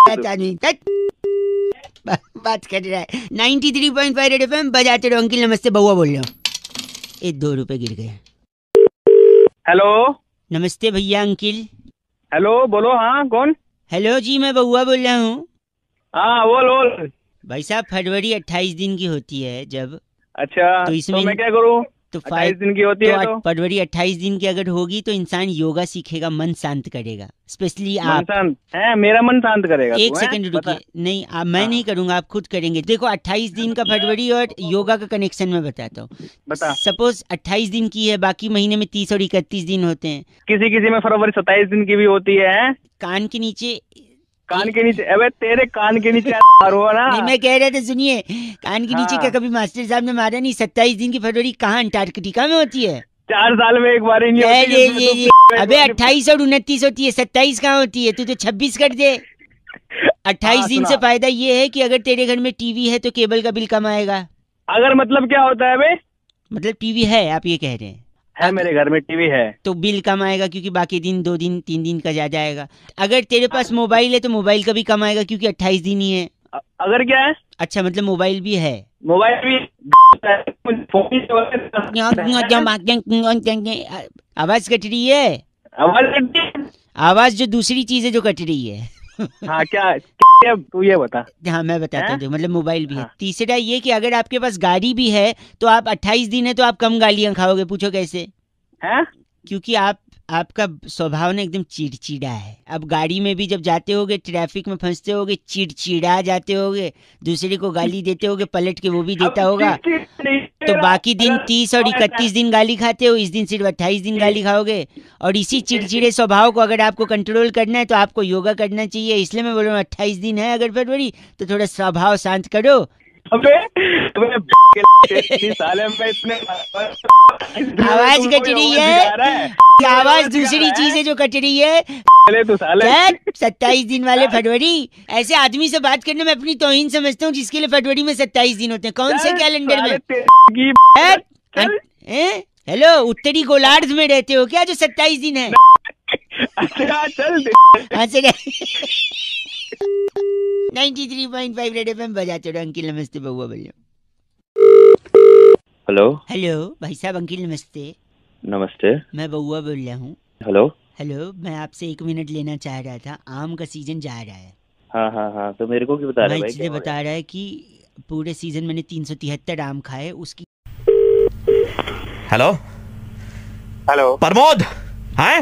S1: बात कर रहा है। 93.5 रेड एफएम बजाते रहो। अंकिल नमस्ते, बउआ बोल रहा हूँ। ये 2 रुपए गिर गए।
S2: हेलो।
S1: नमस्ते भैया अंकिल।
S2: हेलो बोलो। हाँ कौन?
S1: हेलो जी मैं बउआ बोल रहा हूँ।
S2: हाँ बोल।
S1: भाई साहब फरवरी 28 दिन की होती है जब।
S2: अच्छा
S1: तो इसमें
S2: मैं क्या करूँ?
S1: तो
S2: 28 दिन की होती है तो
S1: फरवरी 28 दिन की अगर होगी तो इंसान योगा सीखेगा, मन शांत करेगा। स्पेशली आप
S2: है, मेरा मन शांत करेगा।
S1: 1 सेकंड रुकिए। नहीं मैं नहीं करूंगा, आप खुद करेंगे। देखो 28 दिन का फरवरी और योगा का कनेक्शन मैं बताता हूँ।
S2: बता।
S1: सपोज 28 दिन की है, बाकी महीने में 30 और 31 दिन होते हैं।
S2: किसी में फरवरी 27 दिन की भी होती है।
S1: कान के नीचे
S2: अबे तेरे कान के नीचे मारो ना।
S1: नहीं मैं कह रहा था सुनिए, कान के नीचे क्या कभी मास्टर साहब ने मारा नहीं? 27 दिन की फरवरी कहाँ अंटार्कटिका में होती है?
S2: 4 साल में एक बार ही नहीं होती है।
S1: अबे 28 और 29 होती है, 27 कहाँ होती है? तू तो 26 कर दे। 28 दिन से फायदा ये है कि अगर तेरे घर में टीवी है तो केबल का बिल कम आएगा।
S2: अगर मतलब क्या होता है बे?
S1: मतलब टीवी है, आप ये कह रहे हैं?
S2: है, मेरे घर में टीवी है
S1: तो बिल कम आएगा क्योंकि बाकी दिन 2 दिन 3 दिन का ज्यादा आएगा। अगर तेरे पास मोबाइल है तो मोबाइल का भी कम आएगा क्योंकि 28 दिन ही है।
S2: अगर क्या है?
S1: अच्छा मतलब मोबाइल भी है।
S2: मोबाइल भी
S1: आवाज कट रही है। आवाज जो दूसरी चीज है जो कट रही है।
S2: हाँ क्या तू ये बता।
S1: हाँ मैं बताता हूँ। मतलब मोबाइल भी है। तीसरा ये कि अगर आपके पास गाड़ी भी है तो आप 28 दिन है तो आप कम गालियां खाओगे। पूछो कैसे?
S2: है
S1: क्योंकि आपका स्वभाव ना एकदम चिड़चिड़ा है। अब गाड़ी में भी जब जाते होगे, ट्रैफिक में फंसते होगे, चिड़चिड़ा जाते होगे, दूसरे को गाली देते होगे, पलट के वो भी देता होगा, तो बाकी दिन 30 और 31 दिन गाली खाते हो, इस दिन सिर्फ 28 दिन गाली खाओगे। और इसी चिड़चिड़े स्वभाव को अगर आपको कंट्रोल करना है तो आपको योगा करना चाहिए। इसलिए मैं बोल रहा हूँ 28 दिन है अगर फरवरी तो थोड़ा स्वभाव शांत करो। आवाज कट रही है, आवाज दूसरी चीज है जो कट रही है। 27 दिन वाले फरवरी, ऐसे आदमी से बात करने में अपनी तौहीन समझता हूँ जिसके लिए फरवरी में 27 दिन होते हैं। कौन से कैलेंडर में? हेलो उत्तरी गोलार्ध में रहते हो क्या जो 27 दिन है?
S2: चल
S1: 93.5 रेड एफएम बजाते रहो। अंकिल नमस्ते, बउआ बोलिए।
S6: हेलो
S1: हेलो भाई साहब, अंकिल नमस्ते।
S6: नमस्ते।
S1: मैं बउआ बोल रहा हूँ।
S6: हेलो
S1: हेलो, मैं आपसे 1 मिनट लेना चाह रहा था। आम का सीजन जा रहा है।
S6: हाँ, तो मेरे को क्यों बता रहे
S1: मैं
S6: भाई?
S1: इसलिए बता रहा है कि पूरे सीजन मैंने 373 आम खाए उसकी।
S10: हेलो
S2: हेलो
S10: प्रमोद, हैं?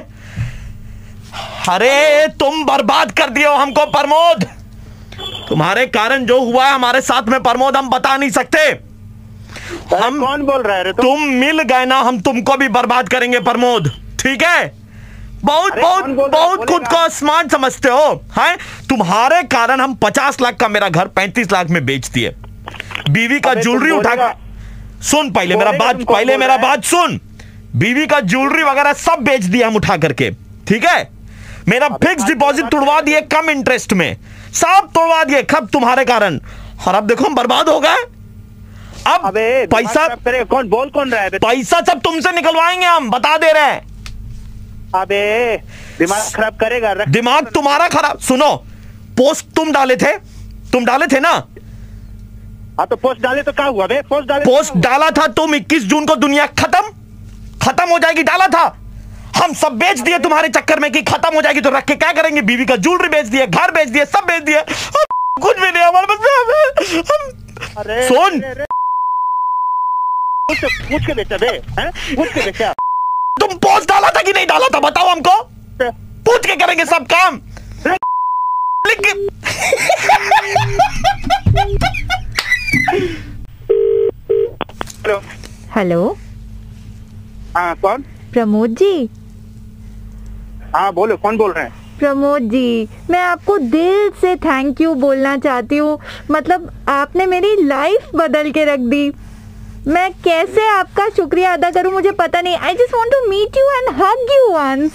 S10: अरे तुम बर्बाद कर दिए हो हमको प्रमोद। तुम्हारे कारण जो हुआ है हमारे साथ में प्रमोद, हम बता नहीं सकते। हम
S2: कौन बोल रहा है?
S10: तुम मिल गए ना, हम तुमको भी बर्बाद करेंगे प्रमोद, ठीक है? बहुत खुद को स्मार्ट समझते हो, हैं? तुम्हारे कारण हम 50 लाख का मेरा घर 35 लाख में बेच दिए। बीवी का ज्वेलरी उठा, सुन पहले मेरा बात सुन। बीवी का ज्वेलरी वगैरह सब बेच दिया हम उठा करके, ठीक है? मेरा फिक्स डिपॉजिट तोड़वा दिए कम इंटरेस्ट में, सब तोड़वा दिए सब तुम्हारे कारण। और अब देखो हम बर्बाद हो गए। अब पैसा
S2: कौन रहा है?
S10: पैसा सब तुमसे निकलवाएंगे हम, बता दे रहे हैं।
S2: अबे दिमाग खराब करेगा।
S10: दिमाग तुम्हारा खराब। सुनो, पोस्ट तुम डाले थे ना?
S2: हाँ तो पोस्ट डाले तो क्या हुआ बे?
S10: पोस्ट डाला था तुम 21 जून को, दुनिया खत्म हो जाएगी, डाला था। हम सब बेच दिए तुम्हारे चक्कर में कि खत्म हो जाएगी तो रख के क्या करेंगे? बीवी का ज्वेलरी बेच दिए, घर बेच दिए, सब बेच दिए, कुछ भी नहीं हमारे पास।
S2: अरे
S10: सुन,
S2: पूछ के बेचा बे, पूछ के बेचा।
S10: तुम पोस्ट डाला था कि नहीं डाला था बताओ हमको, पूछ के करेंगे सब काम।
S3: हेलो
S2: हाँ कौन?
S3: प्रमोद जी।
S2: हाँ बोलो, कौन बोल रहे हैं?
S3: प्रमोद जी, मैं आपको दिल से थैंक यू बोलना चाहती हूँ। मतलब आपने मेरी लाइफ बदल के रख दी। मैं कैसे आपका शुक्रिया अदा करूँ मुझे पता नहीं। I just want to meet you and hug you once.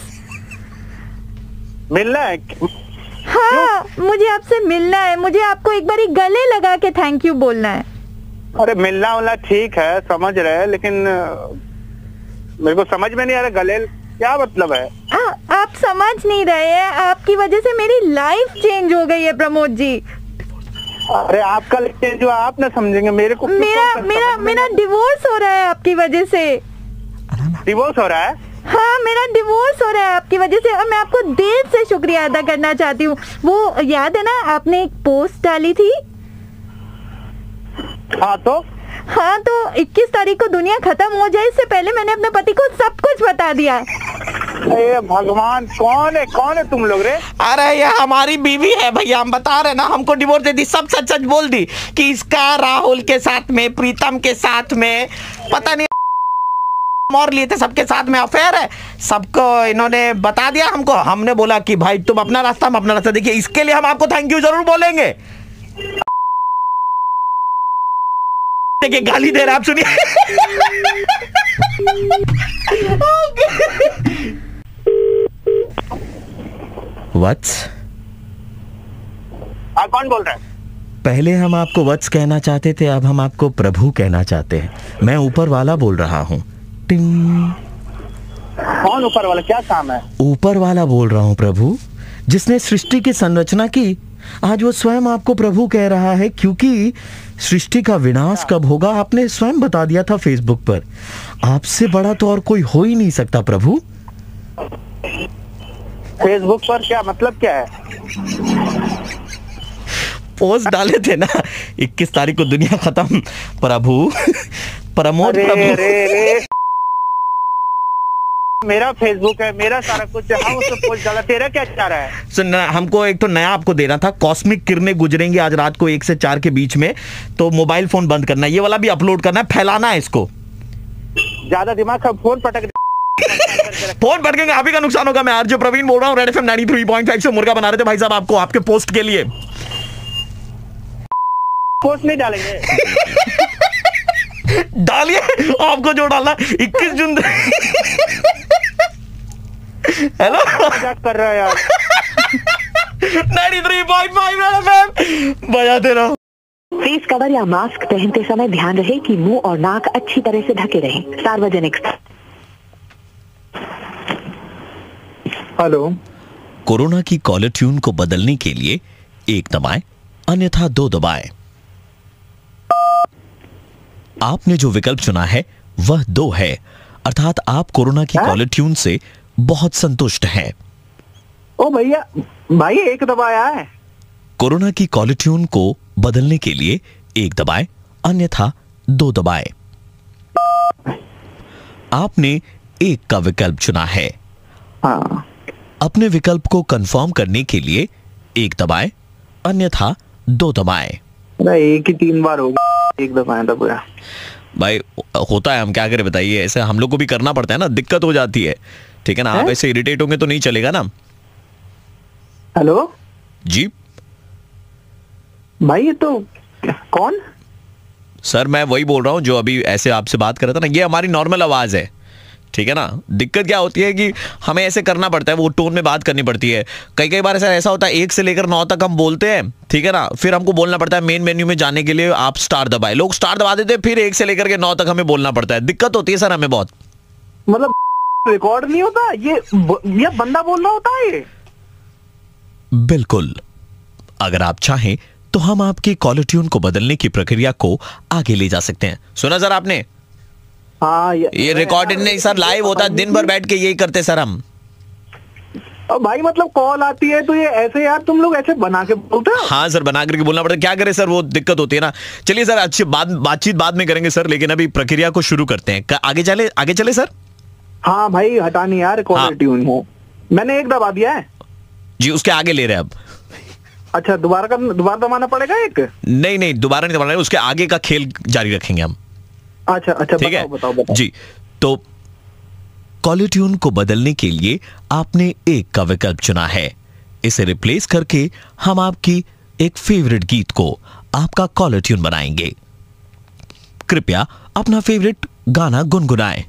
S2: मिलना है?
S3: हाँ, मुझे आपसे मिलना है। मुझे आपको एक बार गले लगा के थैंक यू बोलना है।
S2: अरे मिलना वाला ठीक है, समझ रहे हैं, लेकिन मेरे को समझ में नहीं आ रहा गले क्या मतलब है।
S3: आप समझ नहीं रहे हैं, आपकी वजह से मेरी लाइफ चेंज हो गई है प्रमोद जी।
S2: अरे आपका चेंज हुआ, आप ना समझेंगे। मेरे को
S3: मेरा डिवोर्स हो रहा है आपकी वजह से।
S2: डिवोर्स हो रहा है?
S3: हाँ, मेरा डिवोर्स हो रहा है आपकी वजह से। और मैं आपको दिल से शुक्रिया अदा करना चाहती हूँ। वो याद है ना, आपने एक पोस्ट डाली थी? हाँ तो 21 तारीख को दुनिया खत्म हो जाए इससे पहले मैंने अपने पति को सब कुछ बता दिया।
S2: अरे भगवान, कौन है तुम लोग रे?
S10: अरे ये हमारी बीवी है भैया, हम बता रहे ना, हमको डिवोर्स दे दी, सब सच बोल दी कि इसका राहुल के साथ में, प्रीतम के साथ में, पता नहीं और लिए थे, सबके साथ में अफेयर है। सबको इन्होंने बता दिया हमको। हमने बोला कि भाई तुम अपना रास्ता, हम अपना रास्ता। देखिए इसके लिए हम आपको थैंक यू जरूर बोलेंगे। देखिए गाली दे रहे आप, सुनिए। वत्स,
S2: आप कौन बोल रहे हैं?
S10: पहले हम आपको वत्स कहना चाहते थे, अब हम आपको प्रभु कहना चाहते हैं। मैं ऊपर वाला बोल रहा हूँ।
S2: कौन ऊपर वाला? क्या काम है?
S10: ऊपर वाला बोल रहा हूँ प्रभु, जिसने सृष्टि की संरचना की। आज वो स्वयं आपको प्रभु कह रहा है, क्योंकि सृष्टि का विनाश कब होगा आपने स्वयं बता दिया था फेसबुक पर। आपसे बड़ा तो और कोई हो ही नहीं सकता प्रभु।
S2: फेसबुक पर क्या मतलब क्या है?
S10: पोस्ट डाले थे ना 21 तारीख को दुनिया खत्म, प्रभु प्रमोद प्रभु।
S2: मेरा फेसबुक है, मेरा सारा कुछ है। हाँ, उसमें पोस्ट डाला। तेरा क्या चाह रहा है?
S10: सुन, हमको एक तो नया आपको देना था। कॉस्मिक किरणें गुजरेंगी आज रात को 1 से 4 के बीच में, तो मोबाइल फोन बंद करना है। ये वाला भी अपलोड करना है, फैलाना है इसको।
S2: ज्यादा दिमाग का फोन पटक
S10: फोन पटकेंगे, आप ही का नुकसान होगा। मैं आरजे प्रवीण बोल रहा हूँ, रेड एफएम 93.5 से मुर्गा बना रहे थे भाई साहब आपको, आपके पोस्ट के लिए।
S2: पोस्ट नहीं डालेंगे।
S10: डालिए, आपको जो डालना 21 जून। हेलो,
S2: मजाक कर रहा है यार।
S10: 93.5 बजाते रहो।
S11: फेस कवर या मास्क पहनते समय ध्यान रहे कि मुंह और नाक अच्छी तरह से ढके रहें। सार्वजनिक।
S2: हेलो
S10: कोरोना की कॉलर ट्यून को बदलने के लिए 1 दबाएं, अन्यथा 2 दबाएं। आपने जो विकल्प चुना है वह 2 है, अर्थात आप कोरोना की कॉलर ट्यून से बहुत संतुष्ट हैं।
S2: ओ भैया, भाई 1 दबाया है।
S10: कोरोना की कॉलर ट्यून को बदलने के लिए 1 दबाएं, अन्यथा 2 दबाएं। आपने 1 का विकल्प चुना है।
S2: हाँ।
S10: अपने विकल्प को कंफर्म करने के लिए 1 दबाएं, अन्यथा 2 दबाएं।
S2: एक ही 3 बार हो गया, 1 दबाया था पूरा।
S10: भाई होता है, हम क्या करें बताइए, ऐसे हम लोग को भी करना पड़ता है ना, दिक्कत हो जाती है, ठीक है ना। आप ऐसे इरिटेट होंगे तो नहीं चलेगा ना।
S2: हेलो
S10: जी
S2: भाई, ये तो कौन?
S10: सर मैं वही बोल रहा हूँ जो अभी ऐसे आपसे बात कर रहा था ना, ये हमारी नॉर्मल आवाज है, ठीक है ना। दिक्कत क्या होती है कि हमें ऐसे करना पड़ता है, वो टोन में बात करनी पड़ती है। कई बार ऐसा होता है 1 से लेकर 9 तक हम बोलते हैं, ठीक है ना, फिर हमको बोलना पड़ता है मेन मेन्यू में जाने के लिए आप स्टार दबाए, लोग स्टार दबा देते हैं, फिर 1 से लेकर के 9 तक हमें बोलना पड़ता है। दिक्कत होती है सर हमें बहुत।
S2: मतलब रिकॉर्ड नहीं होता ये बंदा बोल रहा होता है ये?
S10: बिल्कुल। अगर आप चाहें तो हम आपकी कॉलर ट्यून को बदलने की प्रक्रिया को आगे ले जा सकते हैं। सुना सर आपने?
S2: हाँ,
S10: ये रिकॉर्डेड नहीं सर, लाइव होता है, दिन भर बैठ के यही करते सर हम।
S2: और भाई मतलब कॉल आती है तो ये ऐसे यार तुम लोग ऐसे बना के बोलते हो?
S10: हाँ सर, बना करके बोलना पड़ता है, क्या करें सर, वो दिक्कत होती है ना। चलिए सर, अच्छी बातचीत बाद में करेंगे सर, लेकिन अभी प्रक्रिया को शुरू करते हैं। आगे चले सर।
S2: हाँ भाई, हटानी यार कॉलर ट्यून है, मैंने 1 दबा दिया है
S10: जी, उसके आगे ले रहे हैं अब।
S2: अच्छा, दोबारा दबाना पड़ेगा 1?
S10: नहीं, दोबारा नहीं दबाना है, उसके आगे का खेल जारी रखेंगे हम।
S2: अच्छा,
S10: ठीक है,
S2: बताओ
S10: जी। तो कॉलर ट्यून को बदलने के लिए आपने 1 का विकल्प चुना है। इसे रिप्लेस करके हम आपकी एक फेवरेट गीत को आपका कॉलर ट्यून बनाएंगे। कृपया अपना फेवरेट गाना गुनगुनाएं।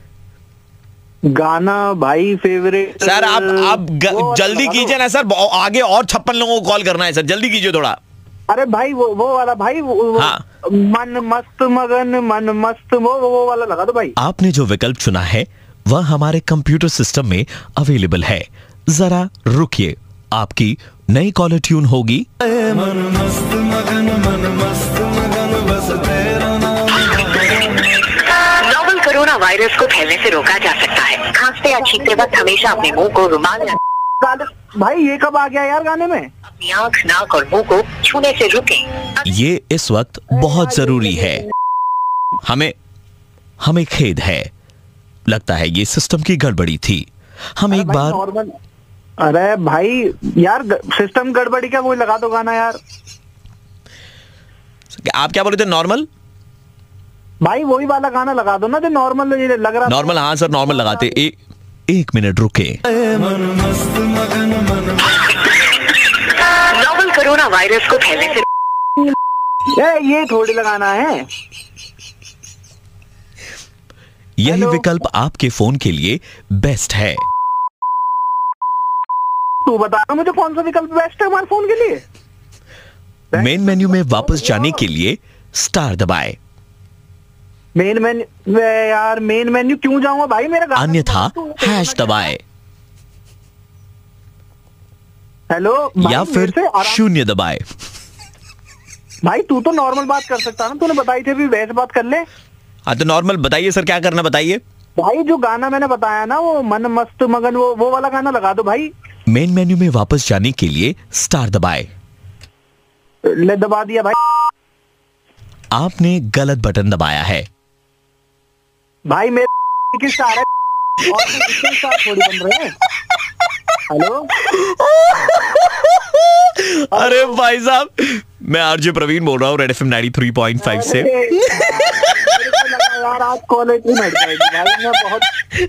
S2: गाना भाई फेवरेट
S10: सर आप जल्दी कीजिए ना सर, आगे और 56 लोगों को कॉल करना है सर, जल्दी कीजिए थोड़ा।
S2: अरे भाई वो वाला भाई
S10: हाँ।
S2: मन मस्त मगन मन मस्त वो वाला लगा दो भाई।
S10: आपने जो विकल्प चुना है वह हमारे कंप्यूटर सिस्टम में अवेलेबल है, जरा रुकिए, आपकी नई कॉलर ट्यून होगी। मन मस्त मगन बस तेरा नाम।
S11: नोवेल कोरोना वायरस को फैलने से रोका जा सकता है। खांसते या छींकते वक्त हमेशा अपने मुंह को रुमाल
S2: भाई ये कब आ गया यार गाने में?
S11: अपनी आँख, नाक और मुंह को छूने से रुकें।
S10: ये इस वक्त बहुत जरूरी है। हमें खेद है, लगता है ये सिस्टम की गड़बड़ी थी। हम एक बार
S2: अरे भाई यार सिस्टम गड़बड़ी क्या, वो लगा दो गाना यार।
S10: आप क्या बोले थे? नॉर्मल
S2: भाई वही वाला गाना लगा दो ना जो नॉर्मल लग रहा।
S10: नॉर्मल, हाँ सर नॉर्मल लगाते। एक मिनट रुके।
S11: नोवेल कोरोना वायरस को फैलने से
S2: ये थोड़ी लगाना है।
S10: यही विकल्प आपके फोन के लिए बेस्ट है।
S2: तू बता मुझे कौन सा विकल्प बेस्ट है हमारे फोन के लिए?
S10: मेन मेन्यू में वापस जाने के लिए स्टार दबाए।
S2: मेन मेन्यू क्यों जाऊंगा भाई, मेरा गाना
S10: अन्यथा हैश दबाए।
S2: हेलो
S10: या फिर 0 दबाए।
S2: भाई तू तो नॉर्मल बात कर सकता ना, तूने बताई थी भी वैसे बात कर ले।
S10: हाँ तो नॉर्मल बताइए सर, क्या करना बताइए।
S2: भाई जो गाना मैंने बताया ना वो मन मस्त मगन वो वाला गाना लगा दो भाई।
S10: मेन मेन्यू में वापस जाने के लिए स्टार दबाए।
S2: ले दबा दिया भाई।
S10: आपने गलत बटन दबाया है
S2: भाई। मेरे की स्टार है और स्टार थोड़ी बन रहे हैं। हेलो
S10: अरे भाई साहब, मैं आरजे प्रवीण बोल रहा हूँ रेड एफएम 93.5 से।
S2: यार आज कॉलेज में हट जाएगी भाई, मैं बहुत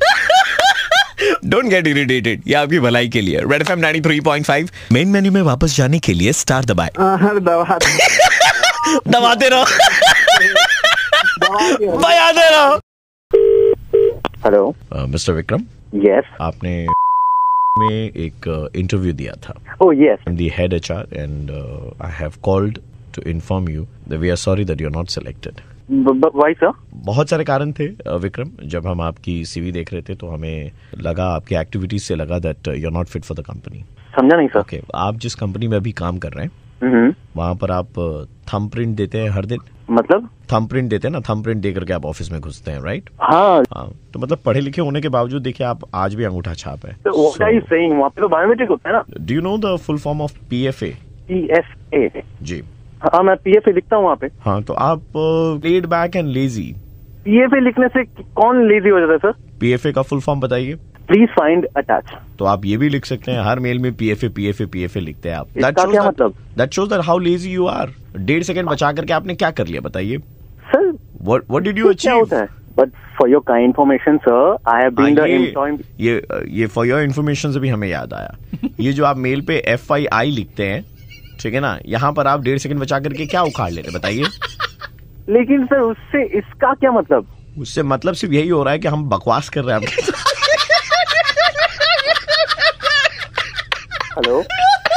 S10: डोंट गेट इरिटेटेड, ये आपकी भलाई के लिए। Red FM 93.5। मेन मेन्यू में वापस जाने के लिए स्टार दबाए। दबाते रहो, बजाते रहो।
S5: Hello
S10: mister Vikram.
S5: यस।
S10: आपने में एक इंटरव्यू दिया था।
S5: Oh yes.
S10: I'm the head HR and I have called to inform you that we are sorry that you are not selected.
S5: Why sir?
S10: बहुत सारे कारण थे विक्रम। जब हम आपकी सीवी देख रहे थे तो हमें लगा, आपकी एक्टिविटीज से लगा that you're not fit for the company.
S5: समझा नहीं सर।
S10: ओके, आप जिस कंपनी में अभी काम कर रहे हैं वहाँ पर आप थंब प्रिंट देते हैं हर दिन?
S5: मतलब
S10: थंब प्रिंट देते हैं ना, थंब प्रिंट दे करके आप ऑफिस में घुसते हैं, राइट?
S5: हाँ।
S10: तो मतलब पढ़े लिखे होने के बावजूद देखिए आप आज भी अंगूठा छाप है।
S5: What are you saying? वहाँ पे तो बायोमेट्रिक होता है ना।
S10: Do you know the full form of PFA?
S5: PFA?
S10: जी
S5: हाँ, मैं PFA लिखता हूँ वहाँ पे।
S10: हाँ, तो आप laid back and lazy.
S5: PFA लिखने से कौन लेजी हो जाता है सर?
S10: PFA का फुल फॉर्म बताइए।
S5: Please find attach.
S10: तो आप ये भी लिख सकते हैं, हर मेल में PFA लिखते हैं आप।
S5: इसका क्या मतलब?
S10: That shows that how lazy you are. 1.5 second बचा करके आपने क्या कर लिया बताइए
S5: sir?
S10: What did you achieve?
S5: क्या होता है? But for your kind information, sir, I have been the employee.
S10: ये for your information से भी हमें याद आया। ये जो आप मेल पे FII लिखते हैं, ठीक है ना, यहाँ पर आप 1.5 सेकंड बचा करके क्या उखाड़ लेते बताइए?
S5: लेकिन सर उससे इसका क्या मतलब?
S10: उससे मतलब सिर्फ यही हो रहा है कि हम बकवास कर रहे हैं आपके साथ।
S5: हेलो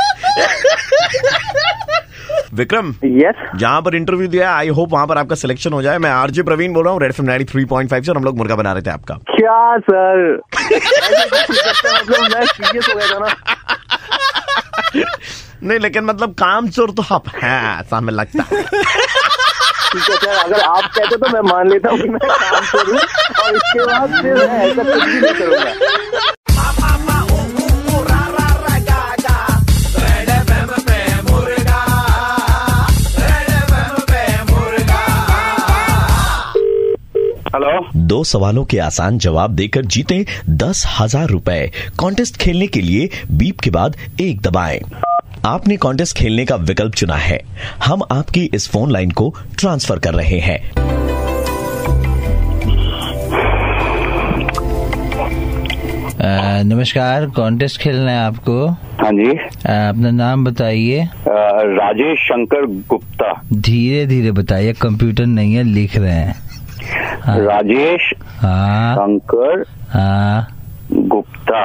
S10: विक्रम।
S5: यस।
S10: जहाँ पर इंटरव्यू दिया, आई होप वहाँ पर आपका सिलेक्शन हो जाए। मैं RJ प्रवीण बोल रहा हूँ, रेड FM 93.5 से, और हम लोग मुर्गा बना रहे थे आपका।
S5: क्या सर? मतलब मैं सीरियस हो गया था ना।
S10: नहीं, लेकिन मतलब काम चोर तो आप हैं, ऐसा हमें लगता है।
S5: ठीक है सर, अगर आप कहते तो मैं मान लेता हूँ कि मैं काम करूँ, और इसके बाद फिर मैं ऐसा कुछ भी नहीं करूँगा।
S6: हेलो।
S10: 2 सवालों के आसान जवाब देकर जीते 10,000 रुपए। कॉन्टेस्ट खेलने के लिए बीप के बाद 1 दबाएं। आपने कॉन्टेस्ट खेलने का विकल्प चुना है। हम आपकी इस फोन लाइन को ट्रांसफर कर रहे हैं।
S12: नमस्कार, कॉन्टेस्ट खेलना है आपको?
S6: हाँ जी।
S12: अपना नाम बताइए।
S6: राजेश शंकर गुप्ता।
S12: धीरे धीरे बताइए, कंप्यूटर नहीं है, लिख रहे हैं। हाँ।
S6: राजेश शंकर गुप्ता।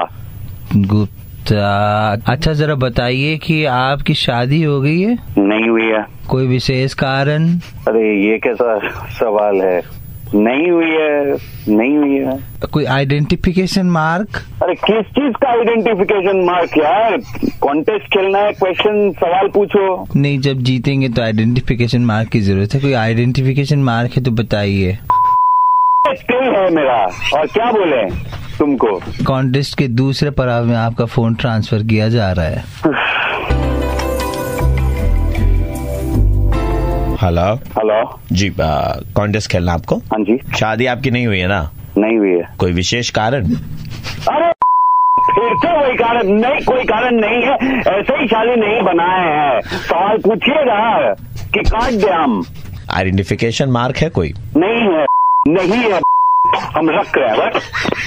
S12: अच्छा, जरा बताइए कि आपकी शादी हो गई है?
S6: नहीं हुई है।
S12: कोई विशेष कारण?
S6: अरे ये कैसा सवाल है? नहीं हुई है, नहीं हुई है।
S12: कोई आइडेंटिफिकेशन मार्क?
S6: अरे किस चीज का आइडेंटिफिकेशन मार्क यार? कॉन्टेस्ट खेलना है, क्वेश्चन सवाल पूछो।
S12: नहीं, जब जीतेंगे तो आइडेंटिफिकेशन मार्क की जरूरत है। कोई आइडेंटिफिकेशन मार्क है तो बताइए।
S6: है मेरा, और क्या बोले तुमको?
S12: कॉन्टेस्ट के दूसरे पड़ाव में आपका फोन ट्रांसफर किया जा रहा है।
S10: हेलो।
S6: हेलो
S10: जी, कॉन्टेस्ट खेलना आपको?
S6: हाँ जी।
S10: शादी आपकी नहीं हुई है ना?
S6: नहीं हुई है।
S10: कोई विशेष कारण?
S6: अरे फिर से वही कारण? नहीं, कोई कारण नहीं है, ऐसे ही शादी नहीं बनाए हैं। सवाल पूछिएगा कि काट दे हम।
S10: आइडेंटिफिकेशन मार्क है कोई?
S6: नहीं है, नहीं है, हम रख रहे हैं।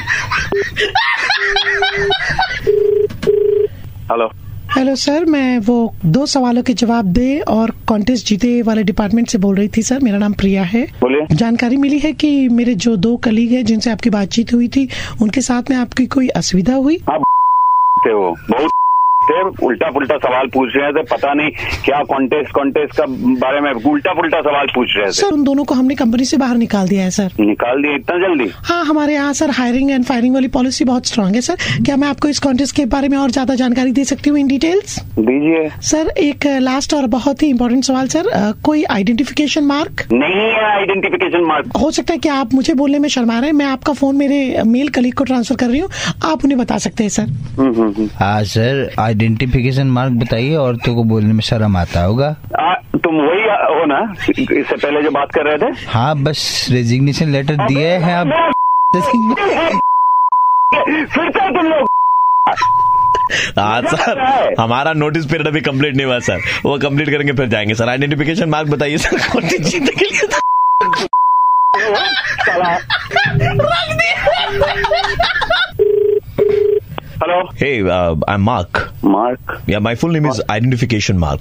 S6: हेलो।
S13: हेलो सर, मैं वो 2 सवालों के जवाब दे और कॉन्टेस्ट जीते वाले डिपार्टमेंट से बोल रही थी सर। मेरा नाम प्रिया है।
S6: बोलिए।
S13: जानकारी मिली है कि मेरे जो 2 कलीग हैं जिनसे आपकी बातचीत हुई थी, उनके साथ में आपकी कोई असुविधा हुई?
S6: हाँ, वो बहुत उल्टा पुल्टा सवाल पूछ रहे थे, पता नहीं क्या कॉन्टेस्ट का बारे में उल्टा पुल्टा सवाल पूछ रहे थे।
S13: सर, उन दोनों को हमने कंपनी से बाहर निकाल दिया है सर।
S6: निकाल दिया इतना जल्दी?
S13: हाँ, हमारे यहाँ सर हायरिंग एंड फायरिंग वाली पॉलिसी बहुत स्ट्रांग है सर। क्या मैं आपको इस कॉन्टेस्ट के बारे में और ज्यादा जानकारी दे सकती हूँ इन डिटेल्स?
S6: दीजिए
S13: सर। एक लास्ट और बहुत ही इम्पोर्टेंट सवाल सर, कोई आइडेंटिफिकेशन मार्क?
S6: नहीं है आइडेंटिफिकेशन मार्क।
S13: हो सकता है कि आप मुझे बोलने में शर्मा रहे हैं। मैं आपका फोन मेरे मेल कलीग को ट्रांसफर कर रही हूँ, आप उन्हें बता सकते हैं सर।
S12: हाँ सर, आइडेंटिफिकेशन मार्क बताइए, औरतों को बोलने में शर्म आता होगा।
S6: तुम वही हो ना इससे पहले जो बात कर रहे थे?
S12: हाँ, बस रेजिग्नेशन लेटर दिए हैं आप।
S6: फिर से तुम लोग।
S10: हाँ सर, हमारा नोटिस पीरियड अभी कंप्लीट नहीं हुआ सर, वो कंप्लीट करेंगे फिर जाएंगे सर। आइडेंटिफिकेशन मार्क बताइए सर, कॉन्टेस्ट जीतने के लिए।
S6: Hello.
S10: Hey, I'm Mark.
S6: Mark?
S10: Yeah, my full name is Identification Mark.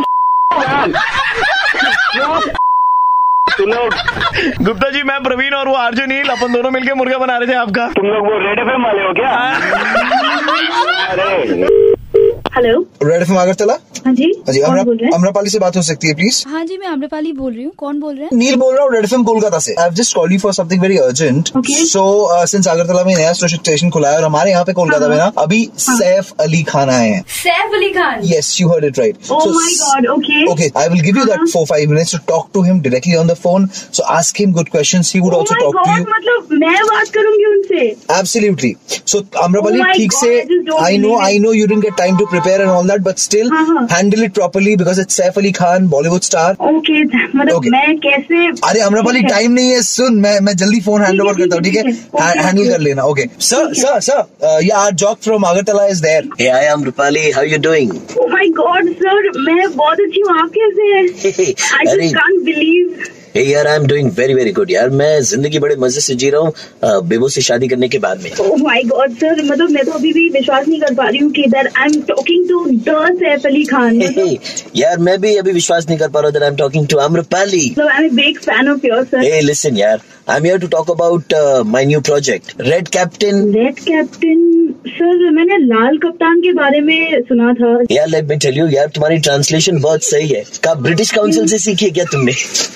S10: Gupta ji, मैं प्रवीण और वो RJ नील, अपन दोनों मिलके मुर्गा बना रहे थे आपका।
S6: तुम लोग वो रेड FM वाले हो क्या?
S11: हेलो,
S14: रेड FM आगर चला। हाँ जी
S15: आम्रपाली से बात हो सकती है प्लीज?
S14: हाँ जी मैं आम्रपाली बोल रही हूँ। कौन बोल रहे हैं?
S15: नील बोल रहा हूँ, रेड एफएम कोलकाता से। I have just called you for something very urgent. So since Agartala में नया स्टेशन खुला है और हमारे यहाँ पे कोलकाता में ना अभी सैफ अली खान आए हैं।
S14: Saif Ali Khan?
S15: Yes, you heard it right.
S14: Oh my god, okay.
S15: Okay, I will give you that 4-5 minutes to talk to him directly on the phone. So ask him good questions. He would also talk to you.
S14: मतलब मैं बात करूंगी उनसे?
S15: Absolutely. So Amrapali, ठीक से, I know you didn't get time to prepare and all that, but still handle it properly because it's Saif Ali Khan, Bollywood star.
S14: Okay, मतलब मैं कैसे?
S15: अरे अम्रपाली टाइम नहीं है, सुन मैं जल्दी फोन हैंड ओवर करता हूँ, ठीक है? हैंडल कर लेना। Okay, sir, yeah, our jock from Agartala is there.
S16: Hey, hi Amrapali, how you doing?
S14: Oh my God, sir, मैं बहुत अच्छी हूँ, आप कैसे हैं? I just can't believe.
S16: Hey यार, I am doing very very good यार। मैं जिंदगी बड़े मजे से जी रहा हूँ बेबो से शादी करने के बाद में।
S14: Oh my God, sir, मतलब मैं तो अभी भी विश्वास नहीं कर पा रही हूँ कि that I'm talking to the Saif Ali Khan।
S16: यार मैं भी अभी विश्वास नहीं कर पा रहा हूँ that I'm talking to Amrapali।
S14: So I'm a big fan of yours, sir।
S16: Hey listen यार, I'm here to talk about my new project, Red Captain।
S14: Red Captain, sir मैंने लाल कप्तान के बारे में सुना था।
S16: यार लेट मी टेल यू यार, तुम्हारी ट्रांसलेशन बहुत सही है। क्या ब्रिटिश काउंसिल से सीखी है क्या तुमने?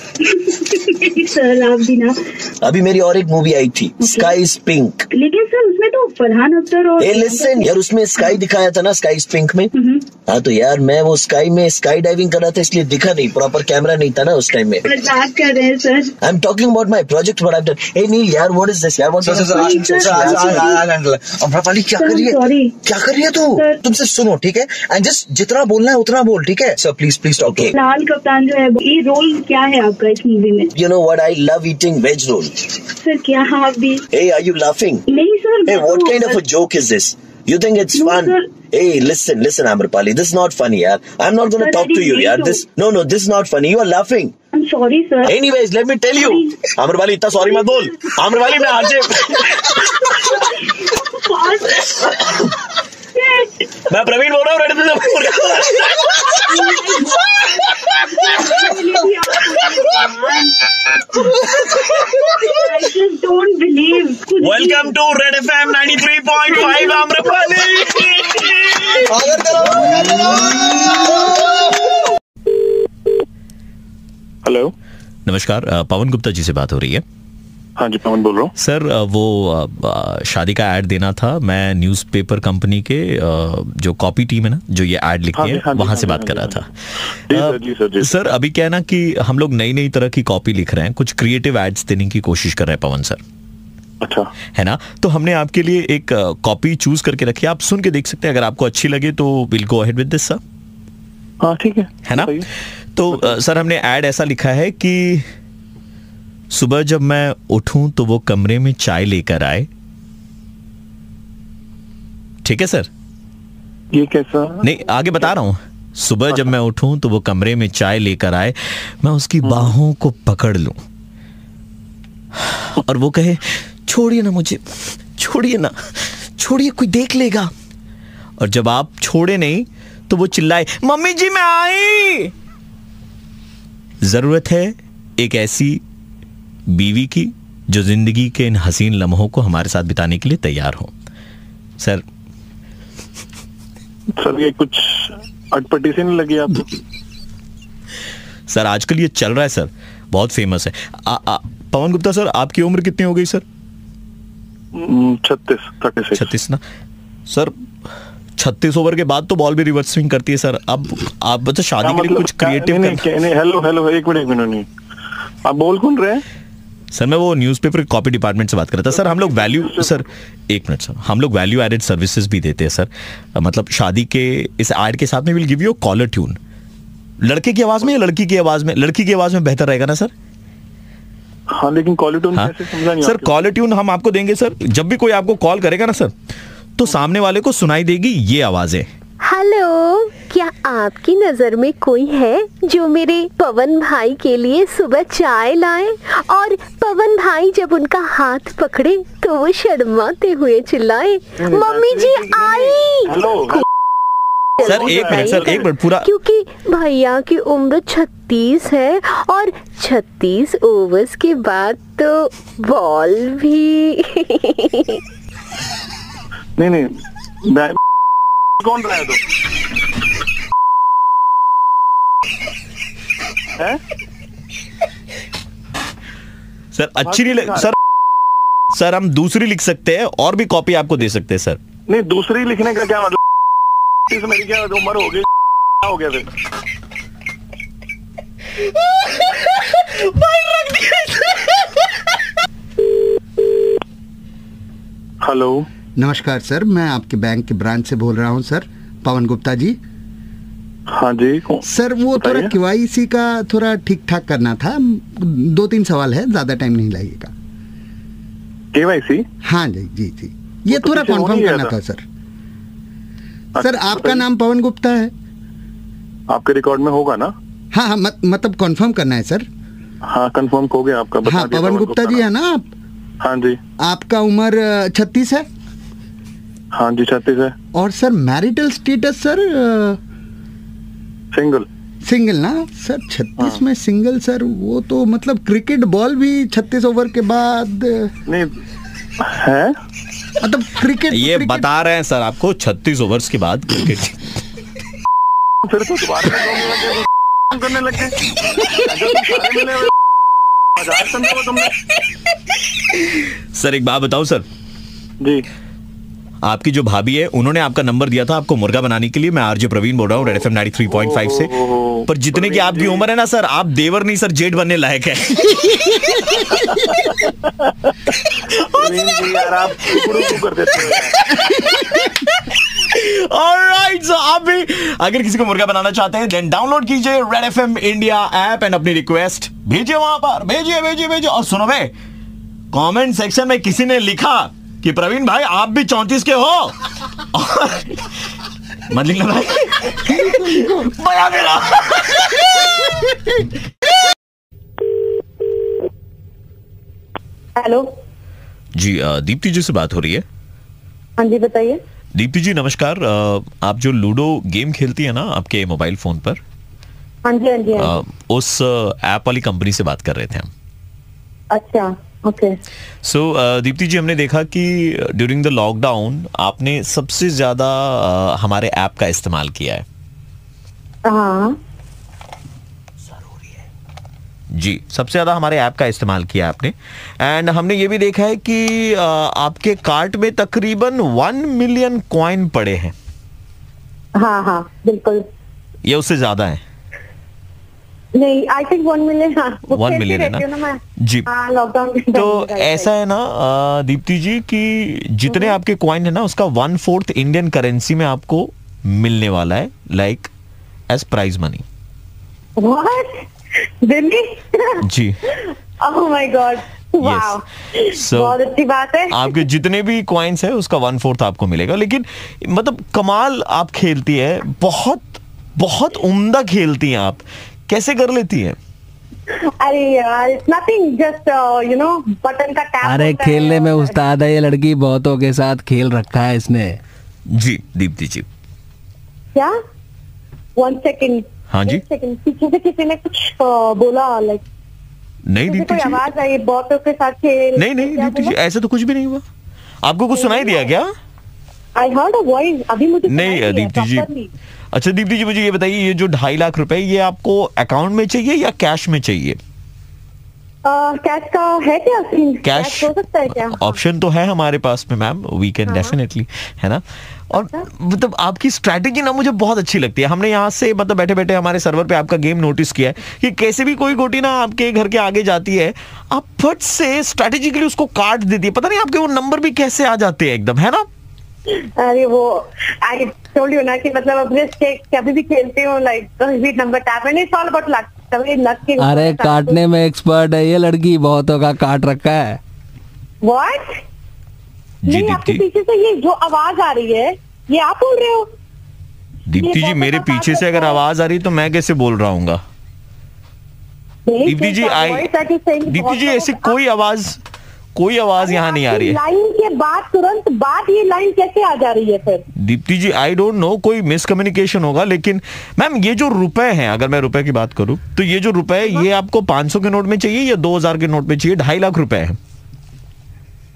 S14: सर आप भी ना।
S16: अभी मेरी और एक मूवी आई थी, स्काई इज पिंक।
S14: लेकिन सर उसमें तो फरहान अख्तर और
S16: लिसन यार, उसमें स्काई दिखाया था ना, स्काई इज पिंक में। हाँ तो यार मैं वो स्काई में स्काई डाइविंग कर रहा था, इसलिए दिखा नहीं, प्रॉपर कैमरा नहीं था ना उस टाइम में।
S14: मजाक कर रहे हैं sir.
S16: I am talking about my project what I have done. Hey Neel यार, व्हाट इज दिस यार?
S15: अम्रपाली क्या कर रही है? क्या कर रही है तू? तुमसे सुनो, ठीक है? एंड जस्ट जितना बोलना है उतना बोल, ठीक है? Sir please talk.
S14: लाल कप्तान जो है, ये रोल क्या है आपका इस मूवी में?
S16: You know what? I love eating veg roll.
S14: Sir क्या आप भी?
S16: Hey, are you laughing?
S14: नहीं sir.
S16: Hey, what kind of a joke is this? You think it's fun?
S14: Sir.
S16: Hey, listen, Amrapali. This is not funny, yaar. I'm not gonna talk to you, yaar. This is not funny. You are laughing.
S14: I'm sorry, sir.
S16: Anyways, let me tell you. Amrapali, इतना sorry मत बोल. Amrapali, मैं आज मैं प्रवीण बोल रहा हूँ, red
S14: I just don't believe.
S16: Welcome to Red FM 93.5 Amrapali.
S7: Hello,
S10: नमस्कार, पवन गुप्ता जी से बात हो रही है?
S7: हाँ जी, पवन बोल रहा हूँ
S10: सर। वो शादी का ऐड देना था, मैं न्यूज़पेपर कंपनी के जो कॉपी टीम है ना, जो ये ऐड लिखती है, वहां से बात कर रहा था। सर अभी क्या है ना कि हम लोग नई तरह की कॉपी लिख रहे हैं, कुछ क्रिएटिव एड्स देने की कोशिश कर रहे हैं पवन सर।
S7: अच्छा
S10: है ना? तो हमने आपके लिए एक कॉपी चूज करके रखी है, आप सुन के देख सकते हैं, अगर आपको अच्छी लगे तो will go ahead with this sir.
S7: हाँ ठीक
S10: है ना? तो सर हमने ऐड ऐसा लिखा है कि सुबह जब मैं उठूं तो वो कमरे में चाय लेकर आए। ठीक है सर?
S7: ये कैसा?
S10: नहीं, आगे बता रहा हूं। सुबह जब मैं उठूं तो वो कमरे में चाय लेकर आए, मैं उसकी बाहों को पकड़ लूं और वो कहे छोड़िए ना मुझे, छोड़िए ना, छोड़िए, कोई देख लेगा। और जब आप छोड़े नहीं तो वो चिल्लाए, मम्मी जी मैं आई। जरूरत है एक ऐसी बीवी की जो जिंदगी के इन हसीन लम्हों को हमारे साथ बिताने के लिए तैयार हो। सर
S7: ये कुछ अटपटी से नहीं लगी आपको?
S10: सर आजकल ये चल रहा है सर, बहुत फेमस है। पवन गुप्ता सर, आपकी उम्र कितनी हो गई सर? 36 ना सर? 36 ओवर के बाद तो बॉल भी रिवर्स स्विंग करती है सर। अब आप बता शादी के लिए कुछ क्रिएटिव
S7: हेलो एक मिनट नहीं, आप बोल कौन रहे हैं?
S10: सर मैं वो न्यूज़पेपर कॉपी डिपार्टमेंट से बात कर रहा था सर। हम लोग वैल्यू सर, एक मिनट सर, हम लोग वैल्यू एडेड सर्विसेज भी देते हैं सर। मतलब शादी के इस ऐड के साथ में will give you caller tune. लड़के की आवाज में या लड़की की आवाज में? लड़की की आवाज में बेहतर रहेगा ना सर?
S7: हाँ लेकिन कॉलर ट्यून कैसे समझा नहीं
S10: सर? कॉलर ट्यून हम आपको देंगे सर, जब भी कोई आपको कॉल करेगा ना सर, तो सामने वाले को सुनाई देगी ये आवाजें।
S17: हेलो, क्या आपकी नजर में कोई है जो मेरे पवन भाई के लिए सुबह चाय लाए और पवन भाई जब उनका हाथ पकड़े तो वो शर्माते हुए चिल्लाए, मम्मी जी आई।
S10: सर एक मिनट पूरा,
S17: क्योंकि भैया की उम्र 36 है और 36 ओवर्स के बाद तो बॉल भी
S7: नहीं कौन रहा है तो
S10: सर अच्छी नहीं लग सर हम दूसरी लिख सकते हैं और भी कॉपी आपको दे सकते हैं सर।
S7: नहीं दूसरी लिखने का क्या मतलब, मेरी क्या उम्र हो गई, क्या हो गया फिर? हेलो
S18: नमस्कार सर, मैं आपके बैंक के ब्रांच से बोल रहा हूँ सर, पवन गुप्ता जी।
S7: हाँ जी
S18: सर, वो थोड़ा KYC का थोड़ा ठीक ठाक करना था, 2-3 सवाल है, ज्यादा टाइम नहीं लगेगा।
S7: KYC?
S18: हाँ जी जी जी, ये थोड़ा कंफर्म करना था सर। सर आपका नाम पवन गुप्ता है?
S7: आपके रिकॉर्ड में होगा ना?
S18: हाँ हाँ, मतलब कंफर्म करना है सर।
S7: हाँ कंफर्म हो गया आपका।
S18: हाँ पवन गुप्ता जी है ना आप?
S7: हाँ जी।
S18: आपका उम्र 36 है?
S7: हाँ जी 36 है।
S18: और sir marital status sir? Single ना सर? 36 में सिंगल सर, वो तो मतलब क्रिकेट बॉल भी 36 ओवर के बाद
S7: नहीं है,
S18: मतलब क्रिकेट
S10: ये बता रहे हैं सर आपको 36 ओवर्स के बाद क्रिकेट।
S7: फिर तो दोबारा करने लग गए।
S10: सर एक बात बताओ सर
S7: जी,
S10: आपकी जो भाभी है उन्होंने आपका नंबर दिया था आपको मुर्गा बनाने के लिए। मैं आरजे प्रवीण बोल रहा हूँ, रेड FM 93.5 से। पर जितने की आपकी उम्र है ना सर, आप देवर नहीं सर, जेठ बनने लायक है।
S7: यार आप कर देते हैं।
S10: Alright, so आप भी अगर किसी को मुर्गा बनाना चाहते हैं देन डाउनलोड कीजिए Red FM India app and अपनी रिक्वेस्ट भेजिए वहां पर, भेजिए। और सुनो बे, कमेंट सेक्शन में किसी ने लिखा कि प्रवीण भाई आप भी 34 के हो। मत लिखना भाई।
S19: हेलो
S10: जी, दीप्ति जी से बात हो रही है?
S19: हाँ जी बताइए।
S10: दीप्ति जी नमस्कार, आप जो लूडो गेम खेलती है ना आपके मोबाइल फोन पर?
S19: हाँ जी हाँ जी।
S10: उस ऐप वाली कंपनी से बात कर रहे थे हम।
S19: अच्छा ओके।
S10: सो दीप्ति जी, हमने देखा कि ड्यूरिंग द लॉकडाउन आपने सबसे ज्यादा हमारे ऐप का इस्तेमाल किया है।
S19: हाँ
S10: जी, सबसे ज्यादा हमारे ऐप का इस्तेमाल किया आपने। एंड हमने ये भी देखा है कि आपके कार्ट में तकरीबन 1 मिलियन कॉइन पड़े हैं।
S19: हाँ हाँ बिल्कुल।
S10: ये उससे ज्यादा है?
S19: नहीं, आई थिंक 1 मिलियन।
S10: 1 मिलियन है ना जी।
S19: लॉकडाउन
S10: तो ऐसा है ना दीप्ति जी कि जितने आपके कॉइन है ना उसका 1/4 इंडियन करेंसी में आपको मिलने वाला है, लाइक एज प्राइज मनी। जी।
S19: ओह माय गॉड, वाओ, बहुत अच्छी बात है।
S10: आपके जितने भी कॉइन्स है उसका 1/4 आपको मिलेगा। लेकिन मतलब कमाल आप खेलती है, बहुत बहुत उम्दा खेलती हैं आप, कैसे कर लेती हैं?
S19: अरे यार, it's nothing, just you know button का टैप।
S20: अरे खेलने में उस्ताद है ये लड़की, बहुतों के साथ खेल रखा है इसने।
S10: जी दीप्ति जी।
S19: क्या? 1 सेकंड।
S10: हाँ जी।
S19: पीछे से किसी ने कुछ बोला, लाइक
S10: नहीं दीप्ति जी,
S19: आवाज आई बहुतों के साथ खेल।
S10: नहीं दीप्ति जी, ऐसा तो कुछ भी नहीं हुआ। आपको कुछ सुनाई दिया क्या?
S19: आई हर्ड अ वॉइस, अभी मुझे
S10: नहीं दीप्ति जी। अच्छा दीप्ति जी, मुझे ये बताइए, ये जो 2.5 लाख रुपए ये आपको अकाउंट में चाहिए या कैश में चाहिए?
S19: कैश का है क्या?
S10: कैश
S19: हो सकता है क्या?
S10: ऑप्शन तो है हमारे पास में मैम, वी कैन डेफिनेटली, है ना। और मतलब आपकी स्ट्रैटेजी ना मुझे बहुत अच्छी लगती है। हमने यहाँ से मतलब बैठे बैठे हमारे सर्वर पे आपका गेम नोटिस किया है कि कैसे भी कोई गोटी ना आपके घर के आगे जाती है, आप फट से स्ट्रैटेजिकली उसको काट देती है। पता नहीं आपके वो नंबर भी कैसे आ जाते हैं एकदम, है ना।
S19: अरे वो आई टोल्ड यू ना कि मतलब अपने स्टेक कभी भी खेलती हूँ, like number tap and it's all about luck.
S20: अरे काटने में एक्सपर्ट है ये लड़की, बहुतों का काट रखा है।
S19: व्हाट? नहीं, आपके पीछे से ये जो आवाज आ रही है ये आप बोल रहे हो?
S10: दीप्ति जी, मेरे पीछे से अगर आवाज आ रही तो मैं कैसे बोल रहा हूँ? दीप्ति जी ऐसी कोई आवाज यहाँ नहीं आ रही है।
S19: लाइन के बाद तुरंत बाद ये लाइन कैसे आ जा रही है फिर?
S10: Deepti ji I don't know, कोई मिसकम्युनिकेशन होगा। लेकिन मैम ये जो रुपए हैं, अगर मैं रुपए की बात करूं तो ये जो रुपए ये आपको 500 के नोट में चाहिए या 2000 के नोट में चाहिए? 2.5 लाख रुपए है।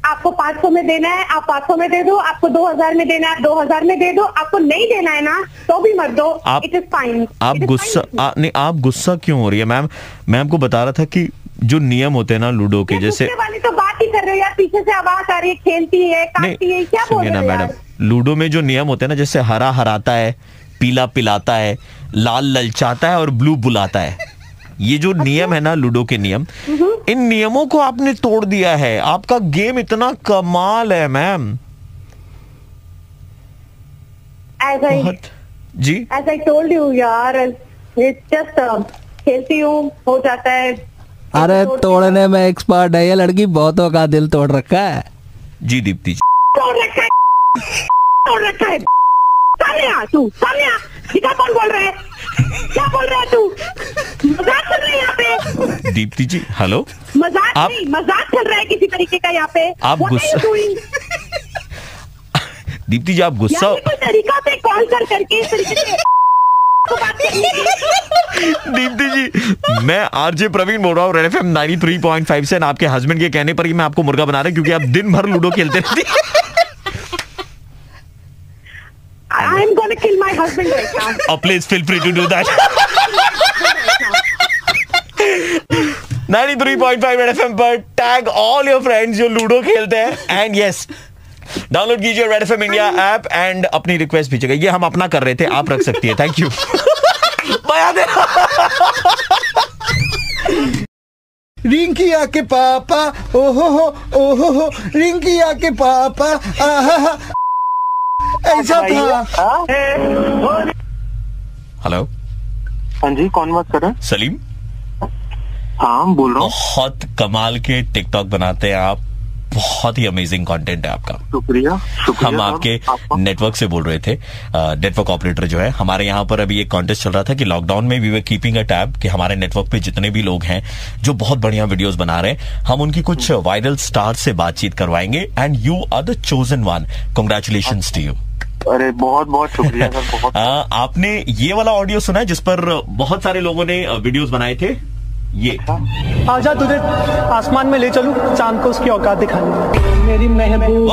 S19: आपको 500 में देना है आप 500 में दे दो, आपको 2000 में देना है आप 2000 में दे दो, आपको नहीं देना है ना तो भी मत दो, इट इज फाइन।
S10: आप गुस्सा नहीं, आप गुस्सा क्यों हो रही है मैम? मैं आपको बता रहा था कि जो नियम होते हैं ना लूडो के, जैसे
S19: वाली तो बात ही कर रहे हो यार, पीछे से आवाज आ रही है, खेलती है काटती है, क्या बोल रहे हो
S10: मैडम? लूडो में जो नियम होते हैं ना, जैसे हरा हराता है, पीला पिलाता है, लाल ललचाता है और ब्लू बुलाता है, ये जो नियम है ना लूडो के नियम, इन नियमों को आपने तोड़ दिया है। आपका गेम इतना कमाल है मैम। जी
S19: As I told you यार, it's just खेलती हूँ, हो जाता है।
S20: अरे तोड़ने में एक्सपर्ट है ये लड़की, बहुतों का दिल तोड़ रखा है।
S10: जी दीप्ति जी,
S19: तोड़ रखा है, तोड़ रखा है। तू दिखा कौन बोल रहा है, क्या बोल रहा है तू? मजाक चल रहा है यहाँ पे।
S10: दीप्ति जी हेलो,
S19: मजाक नहीं, मजाक चल रहा है किसी तरीके का यहाँ पे।
S10: आप गुस्सा दीप्ति जी, आप गुस्सा
S19: कोई तरीका पे कॉल करके इस तरीके से बात करनी है।
S10: दीप्ति जी, मैं आरजे प्रवीण बोल रहा हूँ, रेड एफएम 93.5 से। आपके हस्बैंड के कहने पर ही मैं आपको मुर्गा बना रहा हूँ, क्योंकि आप दिन भर लूडो खेलते रहती हैं।
S19: I am going to kill my husband right now.
S10: Oh, please feel free to do that. 93.5 Red FM पर टैग ऑल योर फ्रेंड्स जो लूडो खेलते हैं, एंड यस डाउनलोड कीजिए Red FM India app and अपनी request भेजिएगा। ये हम अपना कर रहे थे, आप रख सकती है। Thank you.
S18: रिंकिया के पापा ओहो रिंकिया के पापा आहा ऐसा था।
S10: हेलो,
S5: हाँ जी, कौन बात कर रहा है?
S10: सलीम।
S5: हाँ बोल रहा हूँ।
S10: बहुत कमाल के टिकटॉक बनाते हैं आप, बहुत ही अमेजिंग कंटेंट है आपका।
S5: शुक्रिया।
S10: हम आपके नेटवर्क से बोल रहे थे, नेटवर्क ऑपरेटर जो है हमारे यहाँ पर। अभी एक कॉन्टेस्ट चल रहा था कि लॉकडाउन में we were keeping a tab कि हमारे नेटवर्क पे जितने भी लोग हैं जो बहुत बढ़िया वीडियोस बना रहे हैं, हम उनकी कुछ वायरल स्टार से बातचीत करवाएंगे, and you are the chosen one. Congratulations to you.
S5: अरे बहुत बहुत शुक्रिया सर, बहुत।
S10: आपने ये वाला ऑडियो सुना है जिस पर बहुत सारे लोगों ने वीडियोस बनाए थे? ये
S21: आजा तुझे आसमान में ले चलूं, चांद को उसकी औकात दिखानी, मेरी महबूब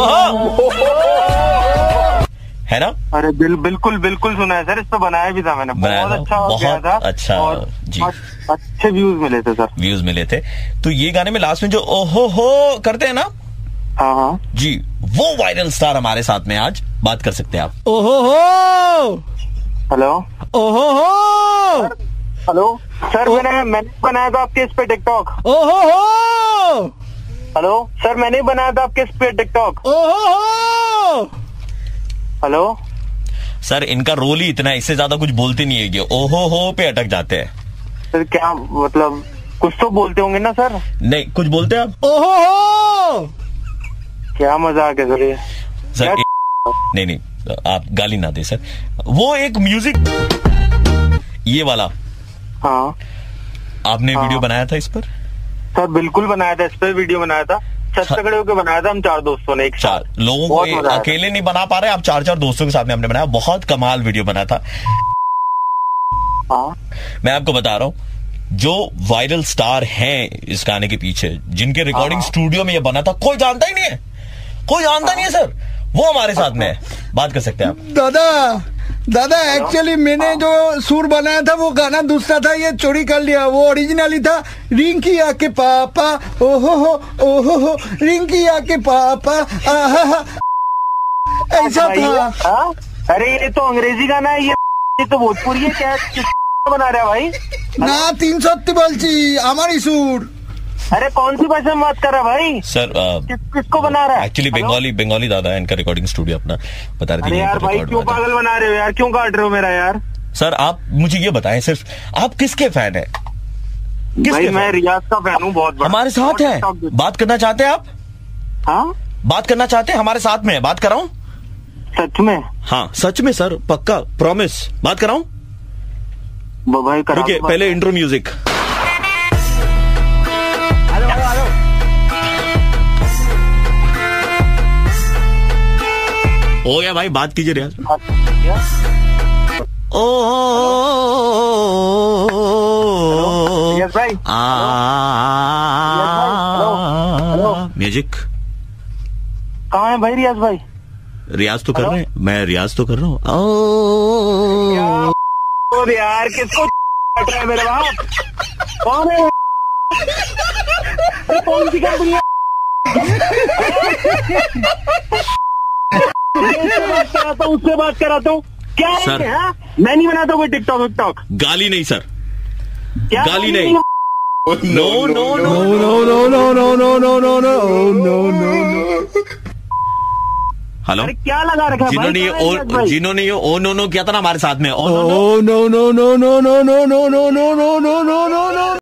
S10: है ना?
S5: अरे बिल्कुल सुना है सर, इस पे बनाया भी था मैंने, बहुत अच्छा गया था।
S10: अच्छा
S5: और
S10: जी,
S5: अच्छे व्यूज मिले थे सर।
S10: व्यूज मिले थे। तो ये गाने में लास्ट में जो ओहो हो करते हैं ना,
S5: हाँ
S10: जी, वो वायरल स्टार हमारे साथ में आज बात कर सकते हैं आप।
S21: ओहो हो,
S5: हेलो,
S21: ओहो हो,
S5: हेलो सर, मैंने बनाया था आपके इस पे टिकटॉक।
S21: ओहो हो,
S5: हेलो सर, मैंने बनाया था आपके इस पे टिकटॉक।
S21: ओहो हो,
S10: हेलो सर, इनका रोल ही इतना है, इससे ज्यादा कुछ बोलते नहीं है, कि ओहो हो पे अटक जाते हैं।
S5: सर क्या मतलब, कुछ तो बोलते होंगे ना सर?
S10: नहीं, कुछ बोलते हैं आप?
S21: ओहो हो,
S5: क्या मजाक है सर ये?
S10: सर नहीं, आप गाली ना दे सर। वो एक म्यूजिक ये वाला,
S5: हाँ
S10: आपने वीडियो बनाया था इस पर?
S5: सर बिल्कुल बनाया था, इस पर वीडियो बनाया था, छत्तीसगढ़ होकर बनाया था हम 4 दोस्तों ने।
S10: 4 लोगों को अकेले नहीं बना पा रहे, आप 4 दोस्तों के साथ में हमने बनाया, बहुत कमाल वीडियो बना था।
S5: हाँ
S10: मैं आपको बता रहा हूँ, जो वायरल स्टार हैं इस गाने के पीछे, जिनके रिकॉर्डिंग स्टूडियो में ये बना था, कोई जानता ही नहीं है, कोई जानता नहीं है सर, वो हमारे साथ में है। बात कर सकते हैं आप।
S18: दादा एक्चुअली मैंने जो सुर बनाया था वो गाना दूसरा था, ये चोरी कर लिया, वो ओरिजिनली था रिंकिया के पापा ओहो रिंकिया के पापा आहा ऐसा था।
S5: अरे ये तो अंग्रेजी गाना है, ये तो भोजपुरी है, क्या बना रहा है भाई?
S18: ना 300 बोलची हमारी सुर।
S5: अरे कौन सी भाषा में बात कर रहा है भाई?
S10: सर
S5: किसको बना रहा है?
S10: एक्चुअली बंगाली दादा है, इनका रिकॉर्डिंग स्टूडियो अपना बता रहे थे।
S5: यार भाई क्यों पागल बना रहे हो यार, क्यों काट रहे हो मेरा यार?
S10: सर आप मुझे ये बताएं, सिर्फ आप किसके फैन है?
S5: भाई मैं रियाज का फैन हूँ, बहुत बड़ा।
S10: हमारे साथ है, बात करना चाहते हैं आप?
S5: हाँ
S10: बात करना चाहते हैं, हमारे साथ में है, बात कराऊं?
S5: सच में?
S10: हाँ सच में सर, पक्का प्रॉमिस, बात कराऊं?
S5: भाई
S10: रुकिए, पहले इंट्रो म्यूजिक। हो गया भाई, बात कीजिए रियाज। ओ म्यूजिक
S21: कहाँ है भाई रियाज भाई?
S10: रियाज तो कर रहे हैं, मैं रियाज तो कर रहा हूँ।
S21: यार किसको बैठ रहा है मेरे बाप? कौन है? कौन सी कंपनी है? उससे बात कराता हूँ क्या
S10: सर
S21: है? मैं नहीं बनाता कोई टिकटॉक विकटॉक।
S10: गाली नहीं सर,
S21: क्या
S10: गाली नहीं। No no no no no
S21: no no no no no no no no no.
S10: Hello,
S21: क्या लगा रखा
S10: जिन्होंने ये ओ नो नो किया था ना हमारे साथ में,
S21: oh no no no no no no no no no no no no no.